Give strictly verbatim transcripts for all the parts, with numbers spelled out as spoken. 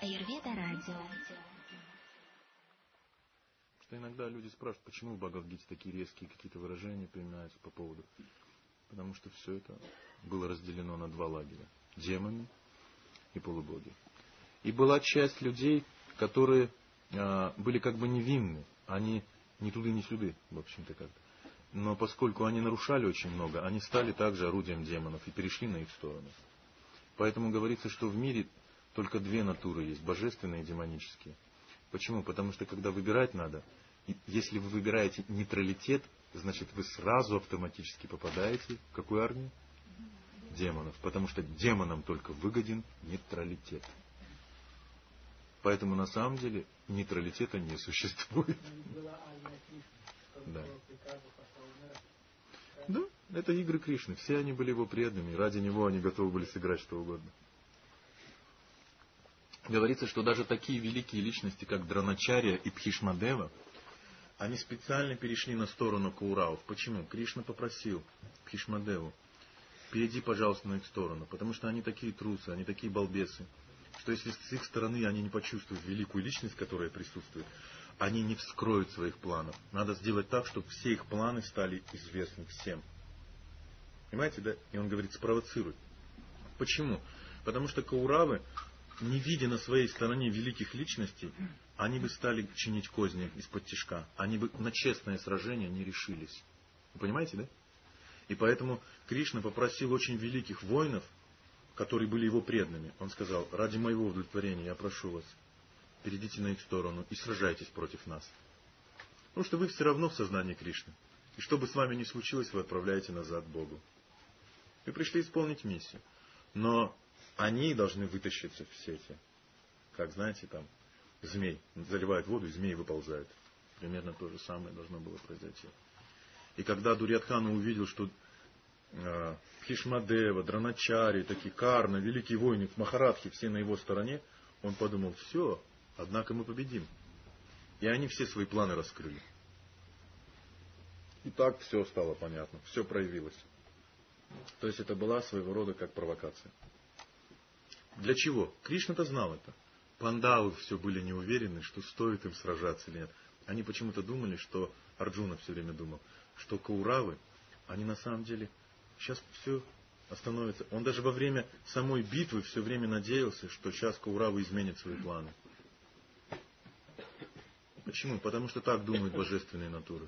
Аюрведа радио. Что иногда люди спрашивают, почему в Бхагавад-гите такие резкие какие-то выражения применяются по поводу. Потому что все это было разделено на два лагеря. Демоны и полубоги. И была часть людей, которые а, были как бы невинны. Они ни туды, ни сюды, в общем-то как-то. Но поскольку они нарушали очень много, они стали также орудием демонов и перешли на их сторону. Поэтому говорится, что в мире только две натуры есть, божественные и демонические. Почему? Потому что когда выбирать надо, если вы выбираете нейтралитет, значит вы сразу автоматически попадаете в какую армию? Демонов. Потому что демонам только выгоден нейтралитет. Поэтому на самом деле нейтралитета не существует. Да. Да, это игры Кришны. Все они были его преданными. Ради него они готовы были сыграть что угодно. Говорится, что даже такие великие личности, как Дроначарья и Бхишмадева, они специально перешли на сторону Кауравов. Почему? Кришна попросил Бхишмадеву: перейди, пожалуйста, на их сторону. Потому что они такие трусы, они такие балбесы, что если с их стороны они не почувствуют великую личность, которая присутствует, они не вскроют своих планов. Надо сделать так, чтобы все их планы стали известны всем. Понимаете, да? И он говорит, спровоцируй. Почему? Потому что Кауравы, не видя на своей стороне великих личностей, они бы стали чинить козни из-под тишка. Они бы на честное сражение не решились. Вы понимаете, да? И поэтому Кришна попросил очень великих воинов, которые были его преданными. Он сказал, ради моего удовлетворения я прошу вас, перейдите на их сторону и сражайтесь против нас. Потому что вы все равно в сознании Кришны. И что бы с вами ни случилось, вы отправляете назад Богу. Вы пришли исполнить миссию. Но они должны вытащиться все эти, как знаете, там, змей. Заливают воду, и змеи выползают. Примерно то же самое должно было произойти. И когда Дурьодхана увидел, что э, Бхишмадева, Дроначарья, такие Карна, великие воины, Махарадхи, все на его стороне, он подумал, все, однако мы победим. И они все свои планы раскрыли. И так все стало понятно, все проявилось. То есть это была своего рода как провокация. Для чего? Кришна-то знал это. Пандавы все были не уверены, что стоит им сражаться или нет. Они почему-то думали, что Арджуна все время думал, что Кауравы, они на самом деле сейчас все остановится. Он даже во время самой битвы все время надеялся, что сейчас Кауравы изменят свои планы. Почему? Потому что так думают божественные натуры.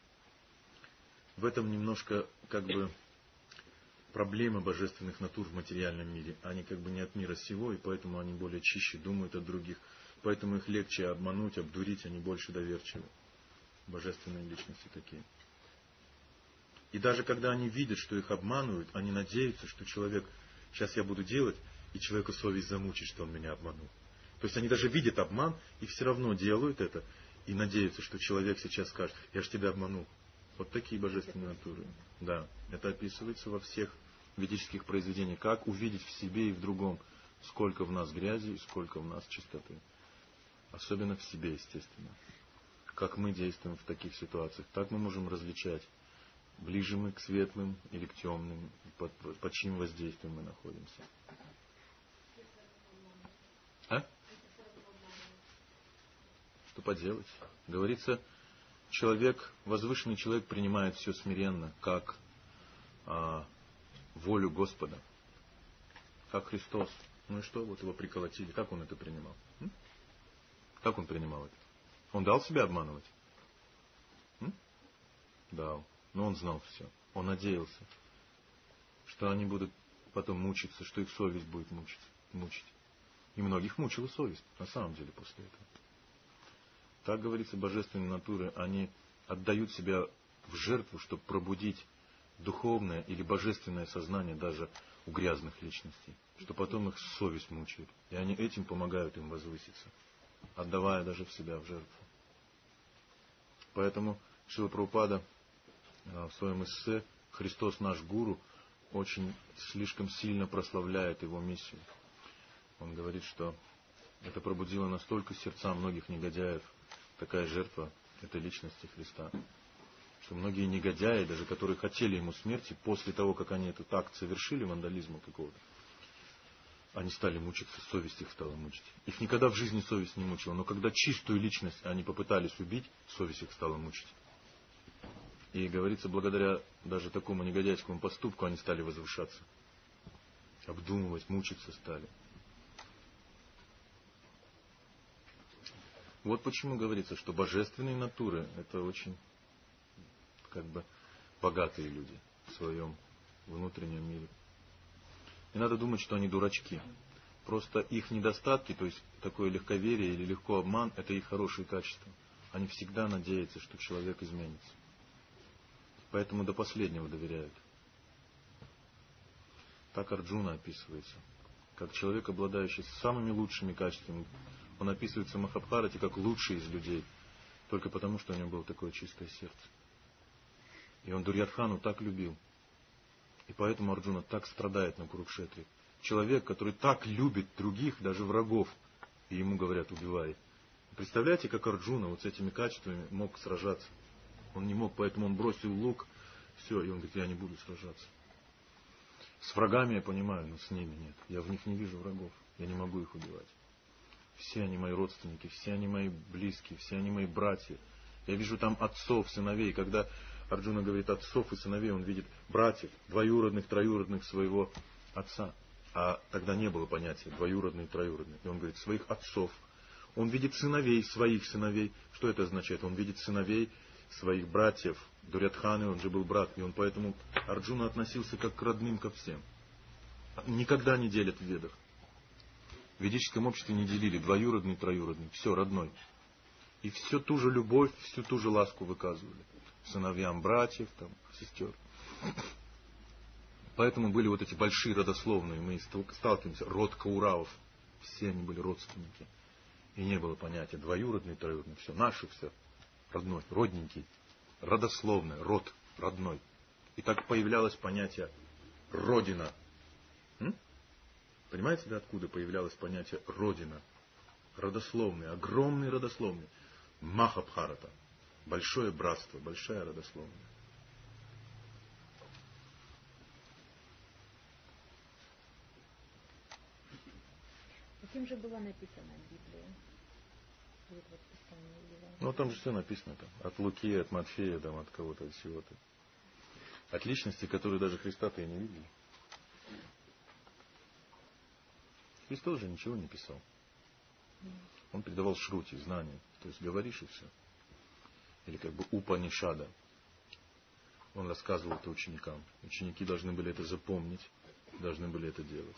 В этом немножко как бы проблемы божественных натур в материальном мире. Они как бы не от мира сего, и поэтому они более чище думают от других. Поэтому их легче обмануть, обдурить, они больше доверчивы. Божественные личности такие. И даже когда они видят, что их обманывают, они надеются, что человек, сейчас я буду делать, и человека совесть замучит, что он меня обманул. То есть они даже видят обман, и все равно делают это, и надеются, что человек сейчас скажет, я же тебя обманул. Вот такие божественные натуры. Да, это описывается во всех ведических произведениях. Как увидеть в себе и в другом, сколько в нас грязи и сколько в нас чистоты. Особенно в себе, естественно. Как мы действуем в таких ситуациях. Так мы можем различать, ближе мы к светлым или к темным, под, под чьим воздействием мы находимся. А? Что поделать? Говорится, человек, возвышенный человек принимает все смиренно, как а, волю Господа. Как Христос. Ну и что, вот его приколотили. Как он это принимал? М? Как он принимал это? Он дал себя обманывать? М? Дал. Но он знал все. Он надеялся, что они будут потом мучиться, что их совесть будет мучить. мучить. И многих мучила совесть, на самом деле, после этого. Так говорится, божественные натуры, они отдают себя в жертву, чтобы пробудить духовное или божественное сознание даже у грязных личностей, что потом их совесть мучает. И они этим помогают им возвыситься, отдавая даже в себя в жертву. Поэтому Шрила Прабхупада в своем эссе «Христос наш гуру» очень слишком сильно прославляет его миссию. Он говорит, что это пробудило настолько сердца многих негодяев, такая жертва этой личности Христа, что многие негодяи, даже которые хотели ему смерти, после того, как они этот акт совершили, вандализма какого-то, они стали мучиться, совесть их стала мучить. Их никогда в жизни совесть не мучила, но когда чистую личность они попытались убить, совесть их стала мучить. И говорится, благодаря даже такому негодяйскому поступку они стали возвышаться. Обдумывать, мучиться стали. Вот почему говорится, что божественные натуры — это очень как бы богатые люди в своем внутреннем мире. Не надо думать, что они дурачки. Просто их недостатки, то есть такое легковерие или легко обман, это их хорошие качества. Они всегда надеются, что человек изменится. Поэтому до последнего доверяют. Так Арджуна описывается. Как человек, обладающий самыми лучшими качествами. Он описывается в Махабхарате как лучший из людей. Только потому, что у него было такое чистое сердце. И он Дурьодхану так любил. И поэтому Арджуна так страдает на Курукшетре. Человек, который так любит других, даже врагов, и ему говорят: убивай. Представляете, как Арджуна вот с этими качествами мог сражаться? Он не мог, поэтому он бросил лук. Все, и он говорит: я не буду сражаться. С врагами я понимаю, но с ними нет. Я в них не вижу врагов. Я не могу их убивать. Все они мои родственники, все они мои близкие, все они мои братья. Я вижу там отцов, сыновей. Когда Арджуна говорит отцов и сыновей, он видит братьев, двоюродных, троюродных своего отца. А тогда не было понятия двоюродный, троюродный. И он говорит своих отцов. Он видит сыновей, своих сыновей. Что это означает? Он видит сыновей своих братьев. Дурьодханы, он же был брат. И он поэтому Арджуна относился как к родным ко всем. Никогда не делят в ведах. В ведическом обществе не делили двоюродный, троюродный. Все, родной. И всю ту же любовь, всю ту же ласку выказывали. Сыновьям братьев, там, сестер. Поэтому были вот эти большие родословные. Мы сталкиваемся. Род Кауравов. Все они были родственники. И не было понятия двоюродный, троюродный. Все, наши все. Родной, родненький. Родословное, род, родной. И так появлялось понятие родина. М? Понимаете, да, откуда появлялось понятие родина? Родословное, огромный родословный. Махабхарата. Большое братство, большая родословная. Каким же была написана Библия? Вот, вот, ну, там же все написано. Там, от Луки, от Матфея, там, от кого-то, от чего-то. От личности, которые даже Христа-то и не видели. Христос же ничего не писал. Он передавал шрути, знания. То есть говоришь и все. Или как бы Упанишада. Он рассказывал это ученикам. Ученики должны были это запомнить, должны были это делать.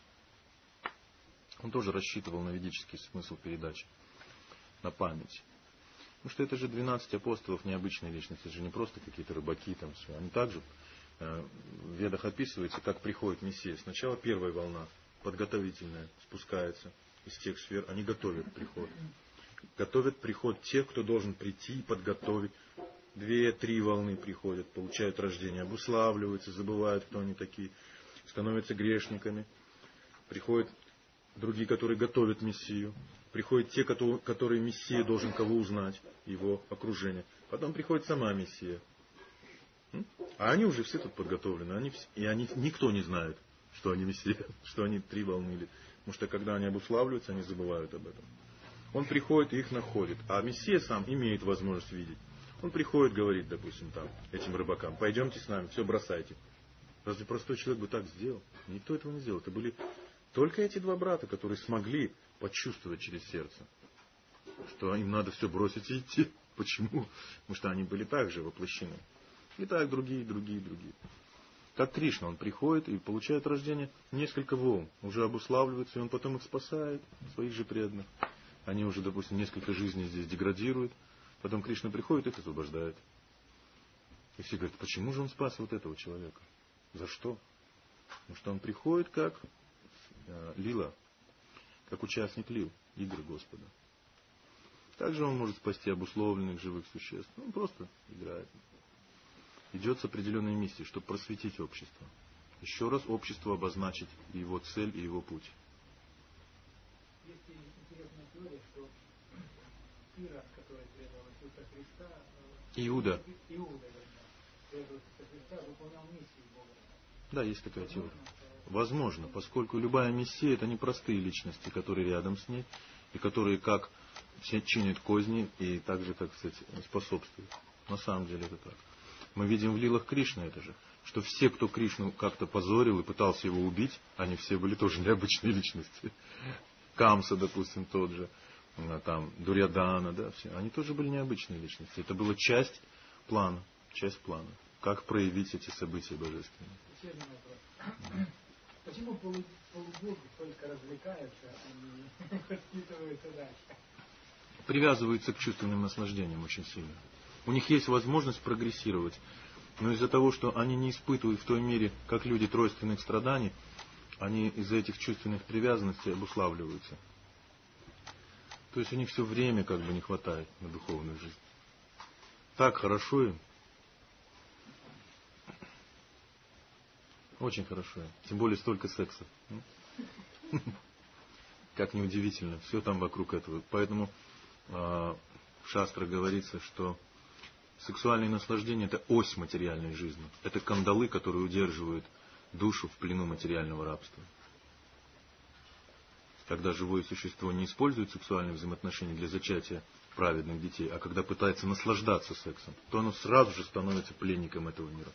Он тоже рассчитывал на ведический смысл передачи, на память. Потому что это же двенадцать апостолов, необычные личности, это же не просто какие-то рыбаки там все. Они также э, в ведах описывается, как приходит Мессия. Сначала первая волна, подготовительная, спускается из тех сфер, они готовят приход. Готовят приход тех, кто должен прийти и подготовить. Две-три волны приходят, получают рождение, обуславливаются, забывают, кто они такие, становятся грешниками. Приходят другие, которые готовят Мессию. Приходят те, которые Мессия должен кого узнать, его окружение. Потом приходит сама Мессия. А они уже все тут подготовлены. Они, и они, никто не знает, что они Мессия, что они три волны. Потому что когда они обуславливаются, они забывают об этом. Он приходит и их находит. А Мессия сам имеет возможность видеть. Он приходит, говорит, допустим, там, этим рыбакам: пойдемте с нами, все бросайте. Разве простой человек бы так сделал? Никто этого не сделал. Это были только эти два брата, которые смогли почувствовать через сердце, что им надо все бросить и идти. Почему? Потому что они были также воплощены. И так другие, другие, другие. Как Кришна, он приходит и получает рождение несколько волн. Уже обуславливается, и он потом их спасает, своих же преданных. Они уже, допустим, несколько жизней здесь деградируют. Потом Кришна приходит и их освобождает. И все говорят: почему же он спас вот этого человека? За что? Потому что он приходит как э, лила, как участник лил, игры Господа. Также он может спасти обусловленных живых существ. Он просто играет. Идет с определенной миссией, чтобы просветить общество. Еще раз обществу обозначить его цель и его путь. Есть интересная теория, что Ира, который предал Иисуса Христа, Иуда. Иуда, предал Иисуса Христа, выполнял миссию Бога. Да, есть такая теория. Возможно, поскольку любая мессия — это не простые личности, которые рядом с ней, и которые как все чинят козни и так же, как сказать, способствуют. На самом деле это так. Мы видим в лилах Кришны это же, что все, кто Кришну как-то позорил и пытался его убить, они все были тоже необычные личности. Камса, допустим, тот же, там, Дурьядана, да, все. Они тоже были необычные личности. Это была часть плана, часть плана. Как проявить эти события божественные. Еще один вопрос. Почему полу, полубоги только развлекаются, а не воспитываются дальше? Привязываются к чувственным наслаждениям очень сильно. У них есть возможность прогрессировать, но из-за того, что они не испытывают в той мере, как люди, тройственных страданий, они из-за этих чувственных привязанностей обуславливаются. То есть у них все время как бы не хватает на духовную жизнь. Так хорошо им. Очень хорошо. Тем более столько секса. Как неудивительно. Все там вокруг этого. Поэтому в шастрах говорится, что сексуальные наслаждения — это ось материальной жизни. Это кандалы, которые удерживают душу в плену материального рабства. Когда живое существо не использует сексуальные взаимоотношения для зачатия праведных детей, а когда пытается наслаждаться сексом, то оно сразу же становится пленником этого мира.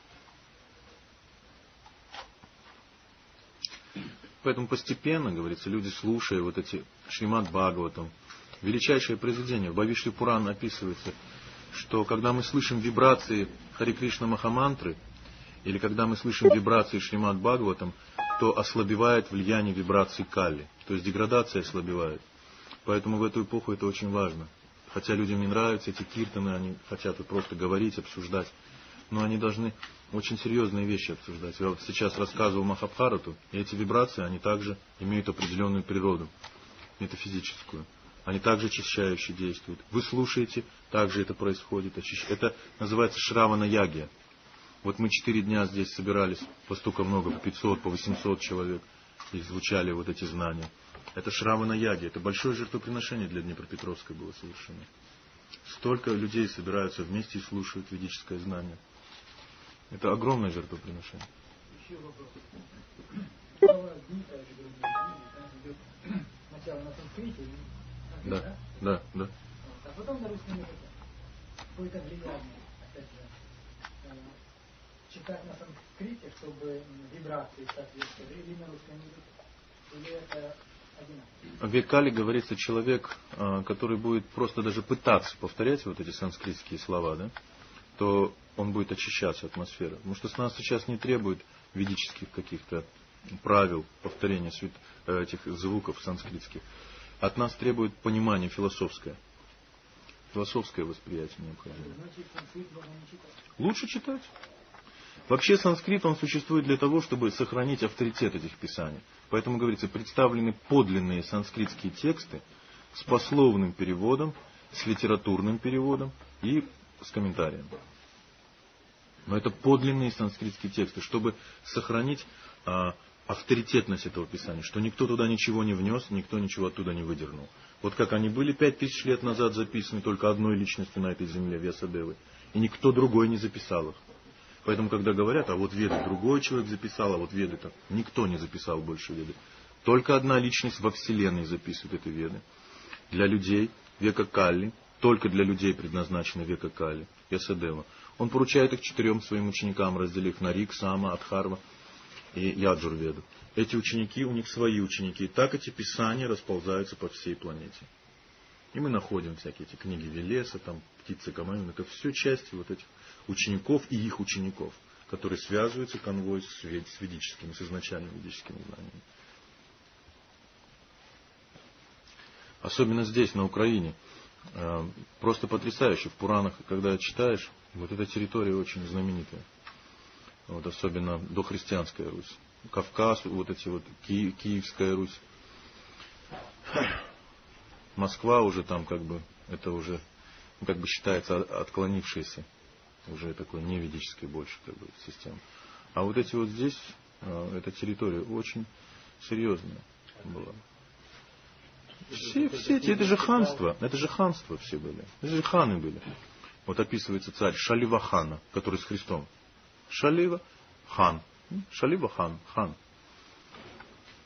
Поэтому постепенно, говорится, люди, слушая вот эти Шримад Бхагаватам, величайшее произведение, в Бхавишли Пуран описывается, что когда мы слышим вибрации Хари Кришна Махамантры, или когда мы слышим вибрации Шримад Бхагаватам, то ослабевает влияние вибраций Кали, то есть деградация ослабевает. Поэтому в эту эпоху это очень важно. Хотя людям не нравятся эти киртаны, они хотят просто говорить, обсуждать, но они должны очень серьезные вещи обсуждать. Я вот сейчас рассказывал Махабхарату, и эти вибрации, они также имеют определенную природу, метафизическую. Они также очищающе действуют. Вы слушаете, также это происходит. Это называется Шравана-ягия. Вот мы четыре дня здесь собирались, по столько много, по пятьсот, по восемьсот человек, и звучали вот эти знания. Это Шравана-ягия, это большое жертвоприношение для Днепропетровска было совершено. Столько людей собираются вместе и слушают ведическое знание. Это огромное жертвоприношение. Еще вопрос. Слова Гита или другие книги, там идет сначала на санскрите, на Да, да? да, да. Вот, а потом на русском языке. Какое-то влияние, опять же, э, читать на санскрите, чтобы вибрации соответствовали, или на русском языке. Или это одинаково? В Векале говорится, человек, который будет просто даже пытаться повторять вот эти санскритские слова, да, то он будет очищаться атмосферы. Потому что с нас сейчас не требует ведических каких-то правил повторения этих звуков санскритских. От нас требует понимание философское. Философское восприятие необходимо. Значит, санскрит можно не читать. Лучше читать. Вообще санскрит, он существует для того, чтобы сохранить авторитет этих писаний. Поэтому, говорится, представлены подлинные санскритские тексты с пословным переводом, с литературным переводом и с комментарием. Но это подлинные санскритские тексты, чтобы сохранить а, авторитетность этого писания, что никто туда ничего не внес, никто ничего оттуда не выдернул. Вот как они были пять тысяч лет назад записаны только одной личностью на этой земле, Вьясадевой, и никто другой не записал их. Поэтому, когда говорят, а вот Веды другой человек записал, а вот Веды-то никто не записал больше Веды. Только одна личность во Вселенной записывает эти Веды. Для людей века Калли, только для людей предназначены века Калли, Вьясадева. Он поручает их четырем своим ученикам, разделив на Рик, Сама, Адхарва и Яджурведу. Эти ученики, у них свои ученики. И так эти писания расползаются по всей планете. И мы находим всякие эти книги Велеса, там, Птицы Камаина. Это все части вот этих учеников и их учеников, которые связываются конвой с ведическими, с изначальными ведическими знаниями. Особенно здесь, на Украине. Просто потрясающе. В Пуранах, когда читаешь, вот эта территория очень знаменитая. Вот особенно дохристианская Русь. Кавказ, вот эти вот Ки- Киевская Русь. Москва уже там как бы, это уже как бы считается отклонившейся, уже такой неведической больше как бы система. А вот эти вот здесь, эта территория очень серьезная была. Все, все эти, это же ханство, это же ханство все были, это же ханы были. Вот описывается царь Шалива хана, который с Христом. Шалива хан, Шалива хан, хан.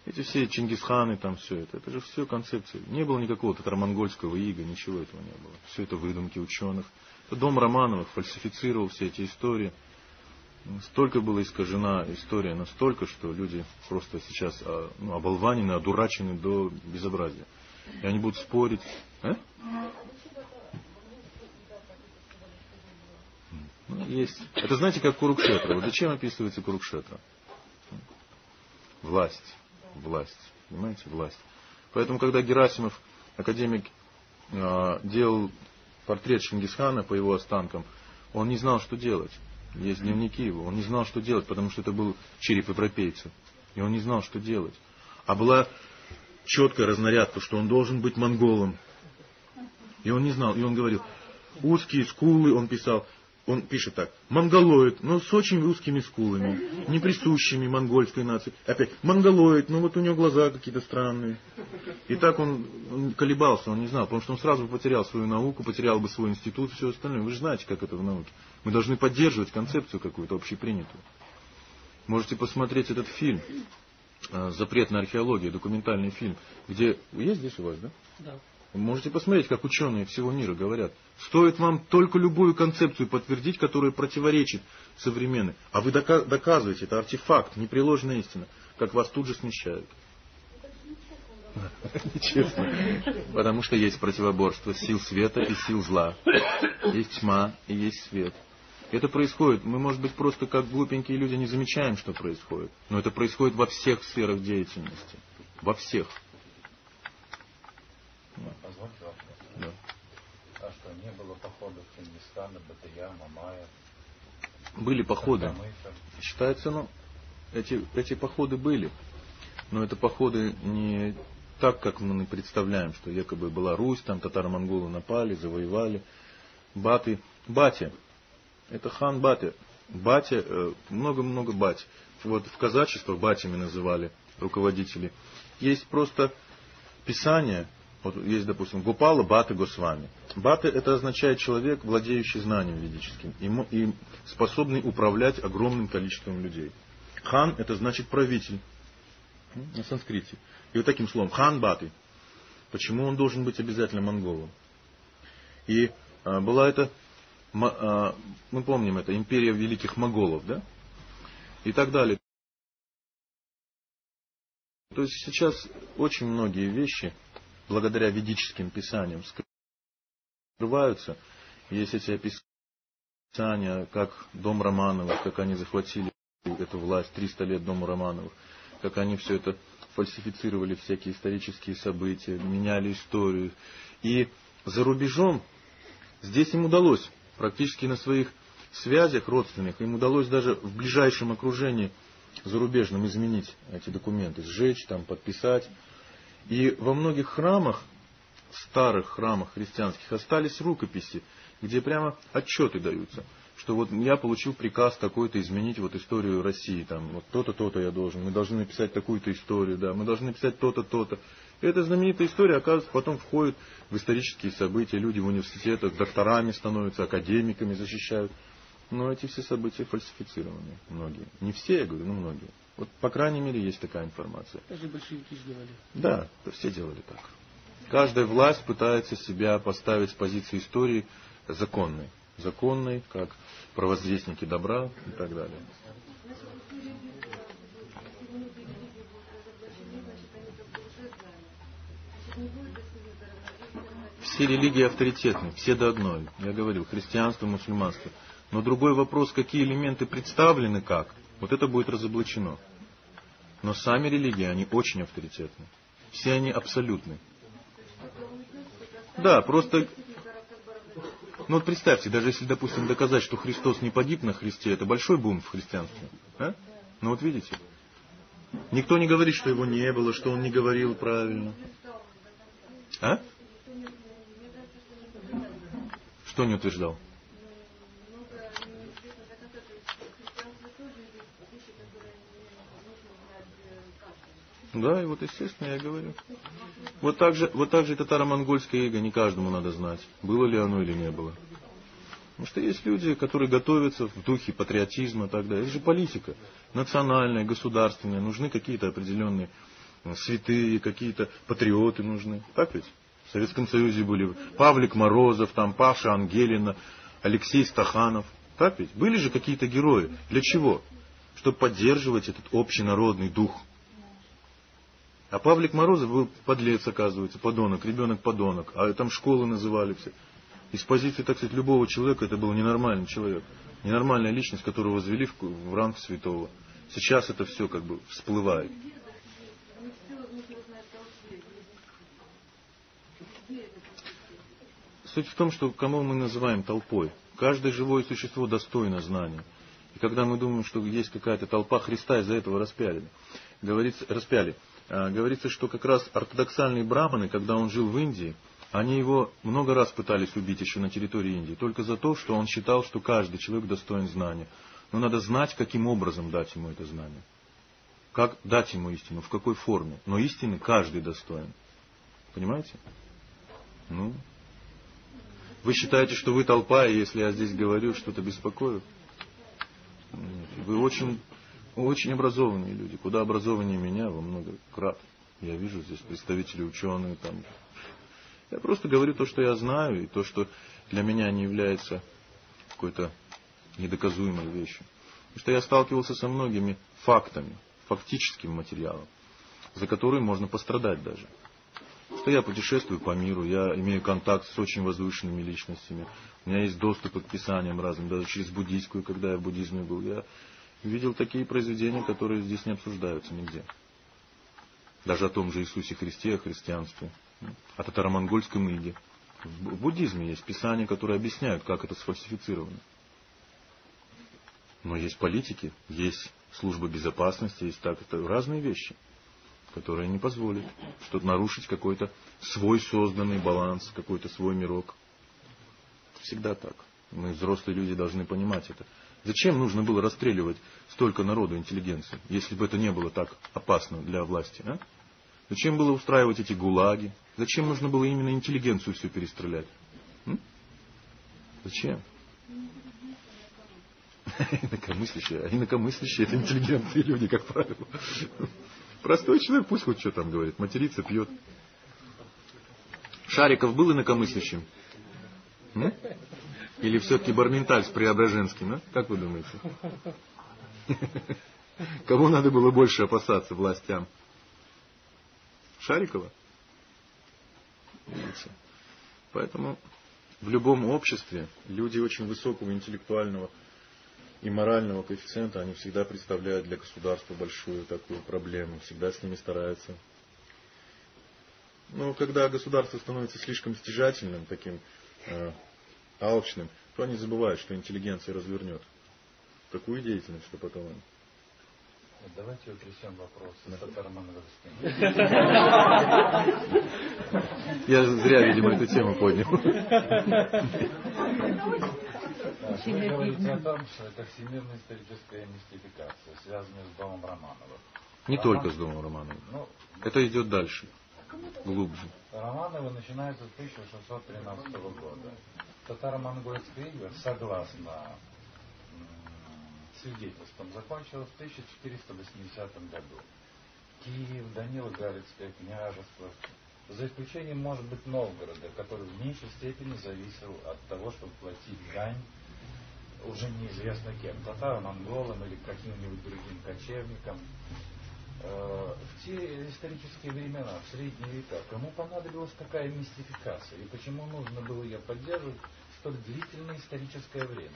Эти все Чингисханы, там все это, это же все концепции. Не было никакого татаро-монгольского ига, ничего этого не было. Все это выдумки ученых. Это дом Романовых фальсифицировал все эти истории. Столько была искажена история, настолько, что люди просто сейчас ну, оболванены, одурачены до безобразия. И они будут спорить. А? Ну, есть. Это знаете, как Курукшетра. Вот зачем описывается Курукшетра? Власть. Власть. Понимаете? Власть. Поэтому, когда Герасимов, академик, делал портрет Чингисхана по его останкам, он не знал, что делать. Есть дневники его. Он не знал, что делать, потому что это был череп европейца. И он не знал, что делать. А была четкая разнарядка, что он должен быть монголом. И он не знал. И он говорил, узкие скулы, он писал, он пишет так, монголоид, но с очень узкими скулами, не присущими монгольской нации. Опять, монголоид, но вот у него глаза какие-то странные. И так он, он колебался, он не знал, потому что он сразу бы потерял свою науку, потерял бы свой институт и все остальное. Вы же знаете, как это в науке. Мы должны поддерживать концепцию какую-то общепринятую. Можете посмотреть этот фильм «Запрет на археологию», документальный фильм, где... Есть здесь у вас, да? Да. Можете посмотреть, как ученые всего мира говорят. Стоит вам только любую концепцию подтвердить, которая противоречит современной. А вы доказываете, это артефакт, непреложная истина. Как вас тут же смещают. Нечестно. Потому что есть противоборство сил света и сил зла. Есть тьма и есть свет. Это происходит. Мы, может быть, просто как глупенькие люди не замечаем, что происходит. Но это происходит во всех сферах деятельности. Во всех. Позвольте вопрос. Да. А что, не было походов Чингисхана, Батыя, Мамая? Были походы. Картамыша? Считается, ну, эти, эти походы были. Но это походы не так, как мы представляем, что якобы была Русь, там татаро-монголы напали, завоевали. Баты. Батя. Это хан Батя. Батя, много-много бать. Вот в казачествах батями называли руководителей. Есть просто писание. Вот есть, допустим, Гопала Баты Госвами. Баты это означает человек, владеющий знанием ведическим и, и способный управлять огромным количеством людей. Хан это значит правитель на санскрите. И вот таким словом хан Баты. Почему он должен быть обязательно монголом? И а, была это, а, мы помним это, империя великих моголов, да? И так далее. То есть сейчас очень многие вещи благодаря ведическим писаниям скрываются. Есть эти описания, как дом Романовых, как они захватили эту власть, триста лет дома Романовых, как они все это фальсифицировали, всякие исторические события, меняли историю. И за рубежом, здесь им удалось, практически на своих связях родственных, им удалось даже в ближайшем окружении зарубежном изменить эти документы, сжечь, там, подписать. И во многих храмах, старых храмах христианских, остались рукописи, где прямо отчеты даются, что вот я получил приказ такой-то изменить вот историю России, там, вот то-то, то-то я должен, мы должны написать такую-то историю, да, мы должны написать то-то, то-то. И эта знаменитая история, оказывается, потом входит в исторические события, люди в университетах докторами становятся, академиками защищают. Но эти все события фальсифицированы, многие. Не все, я говорю, но многие. Вот, по крайней мере, есть такая информация. Даже большевики сделали. Да, все делали так. Каждая власть пытается себя поставить с позиции истории законной. Законной, как провозвестники добра и так далее. Все религии авторитетны, все до одной. Я говорил, христианство, мусульманство. Но другой вопрос, какие элементы представлены как, вот это будет разоблачено. Но сами религии, они очень авторитетны. Все они абсолютны. Да, просто... Ну вот представьте, даже если, допустим, доказать, что Христос не погиб на Христе, это большой бум в христианстве. А? Ну вот видите. Никто не говорит, что его не было, что он не говорил правильно. А? Что не утверждал? Да, и вот естественно я говорю. Вот так же, вот так же татаро-монгольское иго не каждому надо знать, было ли оно или не было. Потому что есть люди, которые готовятся в духе патриотизма и так далее. Это же политика. Национальная, государственная. Нужны какие-то определенные святые, какие-то патриоты нужны. Так ведь? В Советском Союзе были Павлик Морозов, там Паша Ангелина, Алексей Стаханов. Так ведь? Были же какие-то герои. Для чего? Чтобы поддерживать этот общенародный дух. А Павлик Морозов был подлец, оказывается, подонок, ребенок-подонок. А там школы называли все. И с позиции, так сказать, любого человека это был ненормальный человек. Ненормальная личность, которую возвели в, в ранг святого. Сейчас это все как бы всплывает. Суть в том, что кого мы называем толпой. Каждое живое существо достойно знания. И когда мы думаем, что есть какая-то толпа, Христа из-за этого распяли. Говорится, распяли. А, говорится, что как раз ортодоксальные браманы, когда он жил в Индии, они его много раз пытались убить еще на территории Индии. Только за то, что он считал, что каждый человек достоин знания. Но надо знать, каким образом дать ему это знание. Как дать ему истину, в какой форме. Но истины каждый достоин. Понимаете? Ну... Вы считаете, что вы толпа, и если я здесь говорю, что-то беспокою? Нет. Вы очень, очень образованные люди. Куда образованнее меня во много крат. Я вижу здесь представители ученые. Там. Я просто говорю то, что я знаю, и то, что для меня не является какой-то недоказуемой вещью. Потому что я сталкивался со многими фактами, фактическим материалом, за который можно пострадать даже. Что я путешествую по миру, я имею контакт с очень возвышенными личностями. У меня есть доступ к писаниям разным, даже через буддийскую, когда я в буддизме был. Я видел такие произведения, которые здесь не обсуждаются нигде. Даже о том же Иисусе Христе, о христианстве, о татаро-монгольском иге. В буддизме есть писания, которые объясняют, как это сфальсифицировано. Но есть политики, есть служба безопасности, есть так, это разные вещи, которые не позволят что-то нарушить какой-то свой созданный баланс, какой-то свой мирок. Всегда так. Мы, взрослые люди, должны понимать это. Зачем нужно было расстреливать столько народу, интеллигенции, если бы это не было так опасно для власти? А? Зачем было устраивать эти гулаги? Зачем нужно было именно интеллигенцию все перестрелять? М? Зачем? Инакомыслящие. А инакомыслящие — это интеллигентные люди, как правило. Простой человек, пусть хоть что там говорит, матерится, пьет. Шариков был инакомыслящим? М? Или все-таки Барменталь с Преображенским? А? Как вы думаете? Кому надо было больше опасаться, властям? Шарикова? Видите? Поэтому в любом обществе люди очень высокого интеллектуального и морального коэффициента, они всегда представляют для государства большую такую проблему, всегда с ними стараются. Но когда государство становится слишком стяжательным, таким э, алчным, то они забывают, что интеллигенция развернет такую деятельность, что потом... Давайте утрясем вопрос с татаро-монгольским. Я зря, видимо, эту тему поднял. Вы говорите о том, что это всемирная историческая мистификация, связанная с домом Романовых. Не Роман... только с домом Романовых. Ну, это идет дальше, глубже. Романовы начинаются с тысяча шестьсот тринадцатого года. Татаро-монгольская ига, согласно свидетельствам, закончилась в тысяча четыреста восьмидесятом году. Киев, Данило-Галицкое княжество, за исключением, может быть, Новгорода, который в меньшей степени зависел от того, чтобы платить дань уже неизвестно кем, татаро-монголам или каким-нибудь другим кочевникам. В те исторические времена, в средние века, кому понадобилась такая мистификация и почему нужно было ее поддерживать столь длительное историческое время?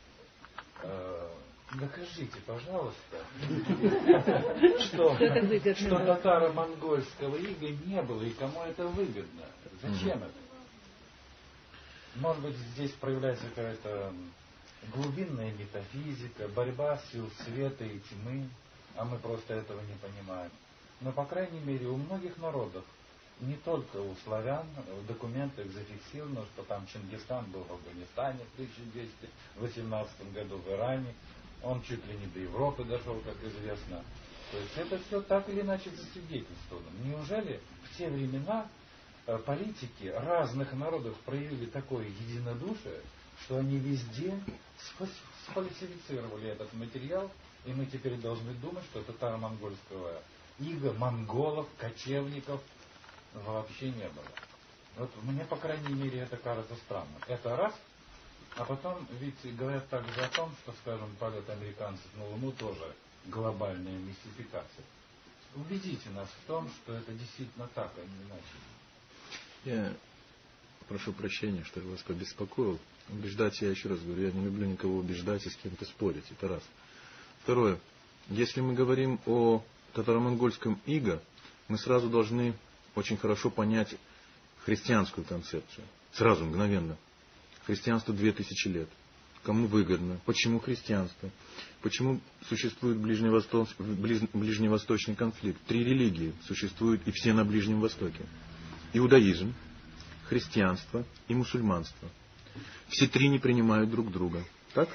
Докажите, пожалуйста, что, что татаро-монгольского ига не было и кому это выгодно. Зачем это? Может быть, здесь проявляется какая-то глубинная метафизика, борьба сил света и тьмы, а мы просто этого не понимаем. Но, по крайней мере, у многих народов, не только у славян, в документах зафиксировано, что там Чингисхан был в Афганистане в тысяча двести восемнадцатом году, в Иране. Он чуть ли не до Европы дошел, как известно. То есть это все так или иначе засвидетельствовано. Неужели в те времена политики разных народов проявили такое единодушие, что они везде сфальсифицировали этот материал, и мы теперь должны думать, что татаро-монгольского иго, монголов, кочевников вообще не было. Вот мне, по крайней мере, это кажется странным. Это раз. А потом, ведь говорят также о том, что, скажем, полет американцев на Луну тоже глобальная мистификация. Убедите нас в том, что это действительно так, а не иначе. Я прошу прощения, что я вас побеспокоил. Убеждать, я еще раз говорю, я не люблю никого убеждать и с кем-то спорить. Это раз. Второе. Если мы говорим о татаро-монгольском иго, мы сразу должны очень хорошо понять христианскую концепцию. Сразу, мгновенно. Христианство две тысячи лет. Кому выгодно? Почему христианство? Почему существует ближневосток, ближневосточный конфликт? Три религии существуют, и все на Ближнем Востоке. Иудаизм, христианство и мусульманство. Все три не принимают друг друга. Так?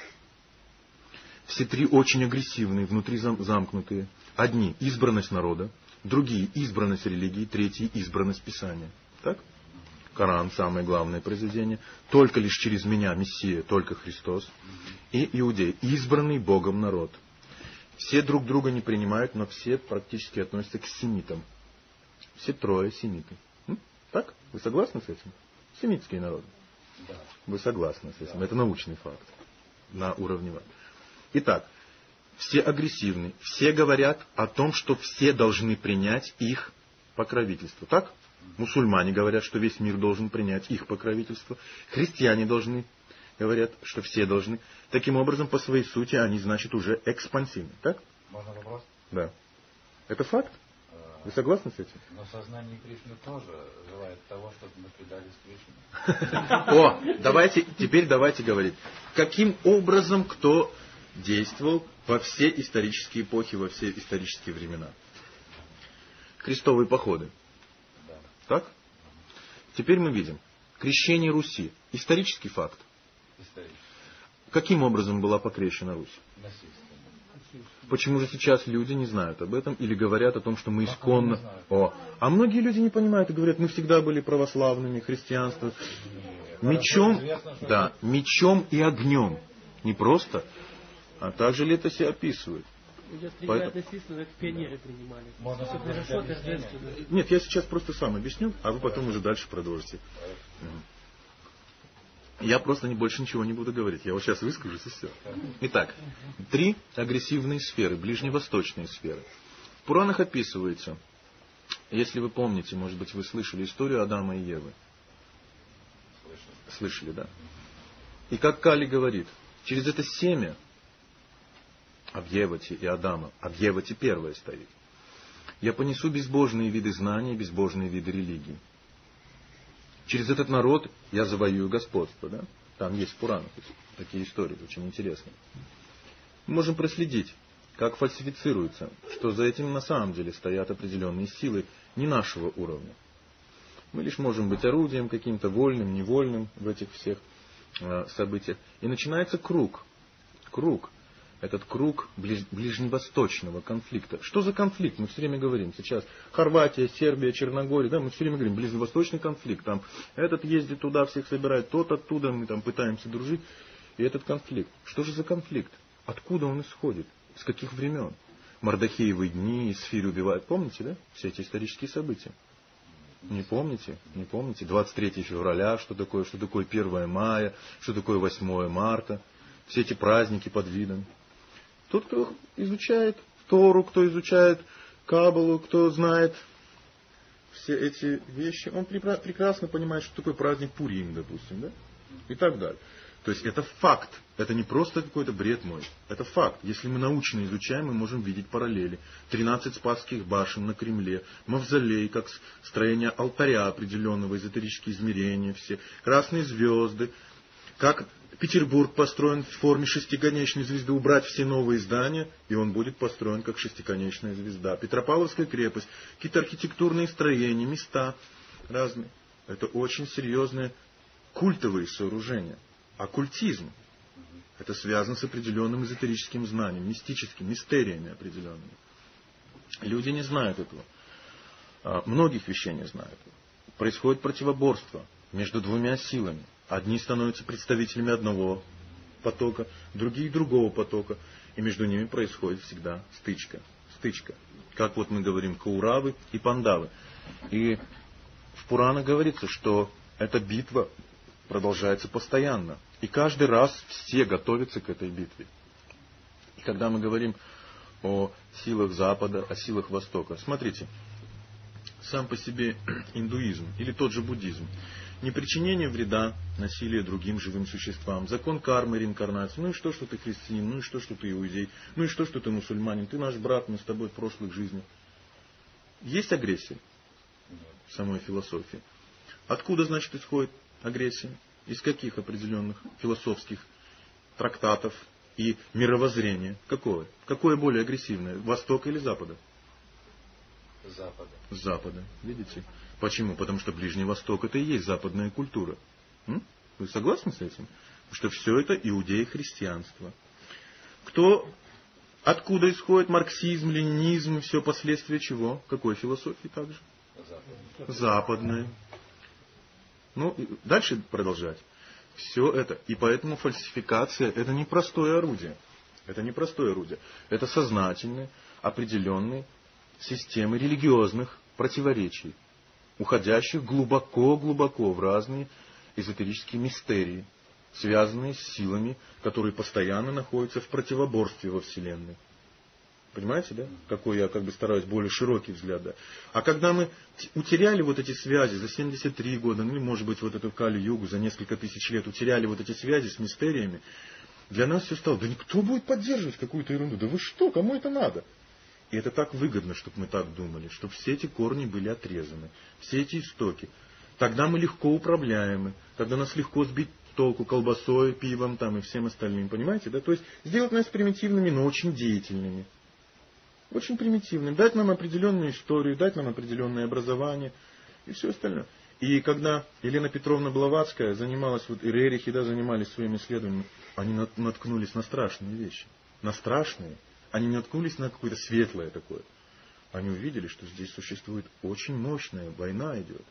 Все три очень агрессивные, внутри зам- замкнутые. Одни – избранность народа, другие – избранность религии, третьи – избранность Писания. Так? Коран – самое главное произведение. Только лишь через меня Мессия, только Христос. И иудеи – избранный Богом народ. Все друг друга не принимают, но все практически относятся к семитам. Все трое семиты. М? Так? Вы согласны с этим? Семитские народы. Да. Вы согласны с этим? Да. Это научный факт. На уровне. Итак, все агрессивны. Все говорят о том, что все должны принять их покровительство. Так? Мусульмане говорят, что весь мир должен принять их покровительство. Христиане должны, говорят, что все должны. Таким образом, по своей сути, они, значит, уже экспансивны. Так? Можно вопрос? Да. Это факт? Вы согласны с этим? Но сознание Кришны тоже желает того, чтобы мы предались Кришне. О, давайте, теперь давайте говорить. Каким образом кто действовал во все исторические эпохи, во все исторические времена? Крестовые походы. Да. Так? Теперь мы видим. Крещение Руси. Исторический факт. Исторически. Каким образом была покрещена Русь? Насильственно. Почему же сейчас люди не знают об этом или говорят о том, что мы исконно... не знают. О, а многие люди не понимают и говорят, мы всегда были православными, христианство. Мечом, известно, что да, мечом и огнем. Не просто, а также летописи описывают. Идет Поэтому- насильственно, как пионеры принимали. Можно Все сказать хорошо, объяснение? торжественно. Нет, я сейчас просто сам объясню, а вы потом уже дальше продолжите. Мгм. Я просто не, больше ничего не буду говорить. Я вот сейчас выскажусь и все. Итак, три агрессивные сферы, ближневосточные сферы. В Пуранах описывается, если вы помните, может быть, вы слышали историю Адама и Евы. Слышали, да? И как Кали говорит, через это семя Абьевати и Адама, Абьевати первое стоит, я понесу безбожные виды знаний, безбожные виды религии. Через этот народ я завоюю господство. Да? Там есть в Пуранах такие истории, очень интересные. Мы можем проследить, как фальсифицируется, что за этим на самом деле стоят определенные силы не нашего уровня. Мы лишь можем быть орудием каким-то вольным, невольным в этих всех э, событиях. И начинается круг. Круг. Этот круг ближ, ближневосточного конфликта. Что за конфликт? Мы все время говорим сейчас. Хорватия, Сербия, Черногория. Да, мы все время говорим, ближневосточный конфликт. Там этот ездит туда, всех собирает, тот оттуда. Мы там пытаемся дружить. И этот конфликт. Что же за конфликт? Откуда он исходит? С каких времен? Мардахеевы дни, Исфирь убивают. Помните, да? Все эти исторические события. Не помните? Не помните? двадцать третьего февраля, что такое, что такое первое мая, что такое восьмое марта. Все эти праздники под видом. Тот, кто изучает Тору, кто изучает Каббалу, кто знает все эти вещи, он прекрасно понимает, что такое праздник Пурим, допустим, да? И так далее. То есть это факт, это не просто какой-то бред мой, это факт. Если мы научно изучаем, мы можем видеть параллели. тринадцать спасских башен на Кремле, мавзолей, как строение алтаря определенного, эзотерические измерения все, красные звезды, как Петербург построен в форме шестиконечной звезды, убрать все новые здания, и он будет построен как шестиконечная звезда. Петропавловская крепость, какие-то архитектурные строения, места разные. Это очень серьезные культовые сооружения. Оккультизм. Это связано с определенным эзотерическим знанием, мистическим, мистериями определенными. Люди не знают этого. Многих вещей не знают. Происходит противоборство между двумя силами. Одни становятся представителями одного потока, другие другого потока. И между ними происходит всегда стычка. Стычка. как вот мы говорим, Кауравы и Пандавы. И в Пуранах говорится, что эта битва продолжается постоянно. И каждый раз все готовятся к этой битве. И когда мы говорим о силах Запада, о силах Востока, смотрите, сам по себе индуизм или тот же буддизм, непричинение вреда, насилие другим живым существам, закон кармы, реинкарнации, ну и что, что ты христианин, ну и что, что ты иудей, ну и что, что ты мусульманин, ты наш брат, мы с тобой в прошлых жизнях. Есть агрессия в самой философии. Откуда, значит, исходит агрессия? Из каких определенных философских трактатов и мировоззрения? Какое? Какое более агрессивное? Востока или Запада? Запада. Запада. Видите? Почему? Потому что Ближний Восток это и есть западная культура. М? Вы согласны с этим? Потому что все это иудеи христианство. Кто, откуда исходит марксизм, ленинизм, все последствия чего? Какой философии также? Запада. Западная. Ну, дальше продолжать. Все это. И поэтому фальсификация это не простое орудие. Это не простое орудие. Это сознательные, определенные системы религиозных противоречий, уходящих глубоко-глубоко в разные эзотерические мистерии, связанные с силами, которые постоянно находятся в противоборстве во Вселенной. Понимаете, да? Какой я как бы стараюсь более широкий взгляд дать. А когда мы утеряли вот эти связи за семьдесят три года, ну или может быть вот эту Кали-югу за несколько тысяч лет, утеряли вот эти связи с мистериями, для нас все стало, да никто будет поддерживать какую-то ерунду, да вы что, кому это надо? И это так выгодно, чтобы мы так думали, чтобы все эти корни были отрезаны, все эти истоки. Тогда мы легко управляемы, тогда нас легко сбить с толку колбасой, пивом там и всем остальным, понимаете, да? То есть сделать нас примитивными, но очень деятельными. Очень примитивным. Дать нам определенную историю, дать нам определенное образование и все остальное. И когда Елена Петровна Блаватская занималась, вот и Рерихи, да, занимались своими исследованиями, они наткнулись на страшные вещи. На страшные. Они не наткнулись на какое-то светлое такое. Они увидели, что здесь существует очень мощная война идет.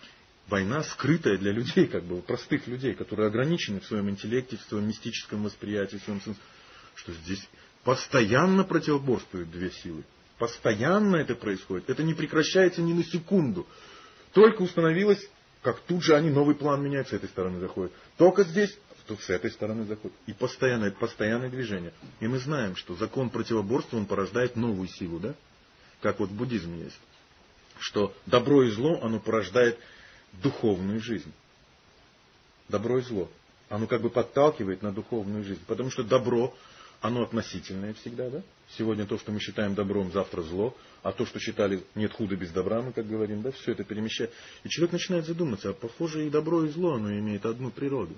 Война скрытая для людей, как бы простых людей, которые ограничены в своем интеллекте, в своем мистическом восприятии, в своем сенсе, что здесь постоянно противоборствуют две силы. Постоянно это происходит. Это не прекращается ни на секунду. Только установилось, как тут же они новый план меняют, с этой стороны заходят. Только здесь, тут с этой стороны заходят. И постоянно, это постоянное движение. И мы знаем, что закон противоборства, он порождает новую силу, да? Как вот в буддизме есть. Что добро и зло, оно порождает духовную жизнь. Добро и зло. Оно как бы подталкивает на духовную жизнь. Потому что добро, оно относительное всегда, да? Сегодня то, что мы считаем добром, завтра зло, а то, что считали нет худа без добра, мы как говорим, да, все это перемещает. И человек начинает задуматься, а похоже и добро, и зло, оно имеет одну природу.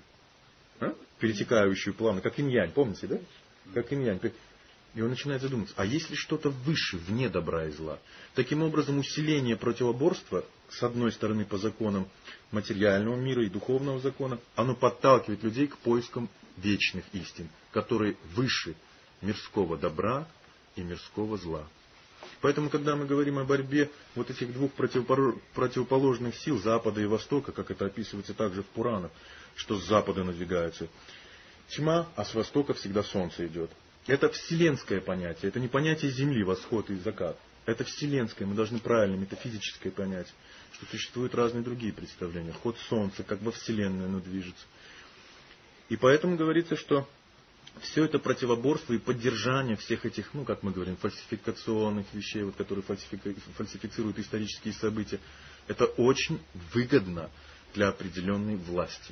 А? Перетекающую плавно, как инь-янь, помните, да? Как инь-янь. И он начинает задуматься, а есть ли что-то выше, вне добра и зла? Таким образом, усиление противоборства, с одной стороны, по законам материального мира и духовного закона, оно подталкивает людей к поискам вечных истин, которые выше мирского добра и мирского зла. Поэтому, когда мы говорим о борьбе вот этих двух противоположных сил, Запада и Востока, как это описывается также в Пуранах, что с Запада надвигается тьма, а с Востока всегда солнце идет. Это вселенское понятие, это не понятие Земли, восход и закат. Это вселенское, мы должны правильно, метафизическое понять, что существуют разные другие представления. Ход солнца, как во Вселенной оно движется. И поэтому говорится, что все это противоборство и поддержание всех этих, ну, как мы говорим, фальсификационных вещей, вот, которые фальсифи... фальсифицируют исторические события, это очень выгодно для определенной власти.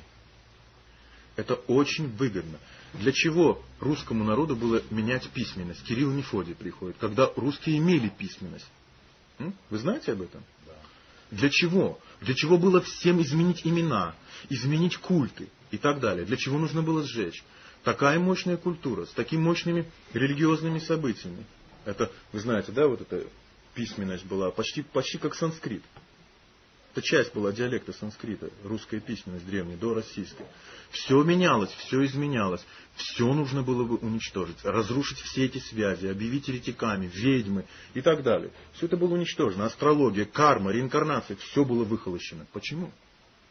Это очень выгодно. Для чего русскому народу было менять письменность? Кирилл и Мефодий приходит, когда русские имели письменность. М? Вы знаете об этом? Да. Для чего? Для чего было всем изменить имена, изменить культы и так далее? Для чего нужно было сжечь? Такая мощная культура, с такими мощными религиозными событиями. Это, вы знаете, да, вот эта письменность была почти, почти как санскрит. Это часть была диалекта санскрита, русская письменность древняя, до российской. Все менялось, все изменялось, все нужно было бы уничтожить, разрушить все эти связи, объявить еретиками, ведьмы и так далее. Все это было уничтожено. Астрология, карма, реинкарнация, все было выхолощено. Почему?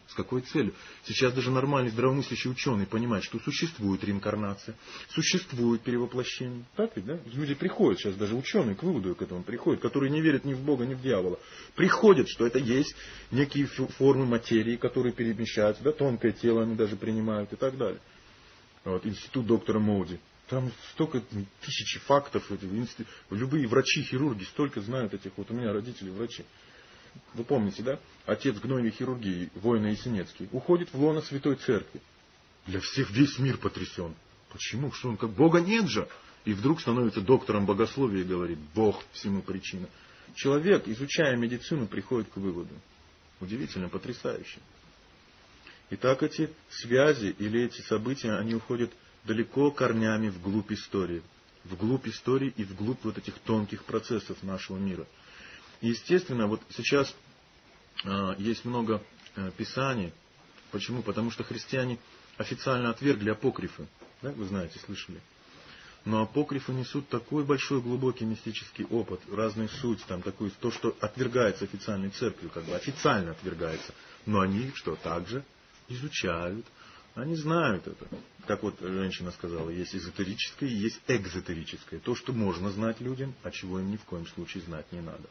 С какой целью? Сейчас даже нормальный здравомыслящий ученый понимает, что существует реинкарнация, существует перевоплощение. Так ведь, да? Люди приходят, сейчас даже ученые к выводу к этому приходят, которые не верят ни в Бога, ни в дьявола. Приходят, что это есть некие формы материи, которые перемещаются, да, тонкое тело они даже принимают и так далее. Вот, институт доктора Моуди. Там столько тысячи фактов. Любые врачи, хирурги столько знают этих. Вот у меня родители врачи. Вы помните, да? Отец гнойной хирургии, воина Есенинский, уходит в лоно Святой Церкви. Для всех весь мир потрясен. Почему? Что он как Бога нет же? И вдруг становится доктором богословия и говорит, Бог всему причина. Человек, изучая медицину, приходит к выводу. Удивительно, потрясающе. Итак, эти связи или эти события, они уходят далеко корнями вглубь истории. Вглубь истории и вглубь вот этих тонких процессов нашего мира. И естественно, вот сейчас э, есть много э, писаний. Почему? Потому что христиане официально отвергли апокрифы. Да, вы знаете, слышали. Но апокрифы несут такой большой глубокий мистический опыт, разную суть, там, такую, то, что отвергается официальной церковью, как бы официально отвергается. Но они что, также изучают, они знают это. Как вот женщина сказала, есть эзотерическое и есть экзотерическое. То, что можно знать людям, а чего им ни в коем случае знать не надо.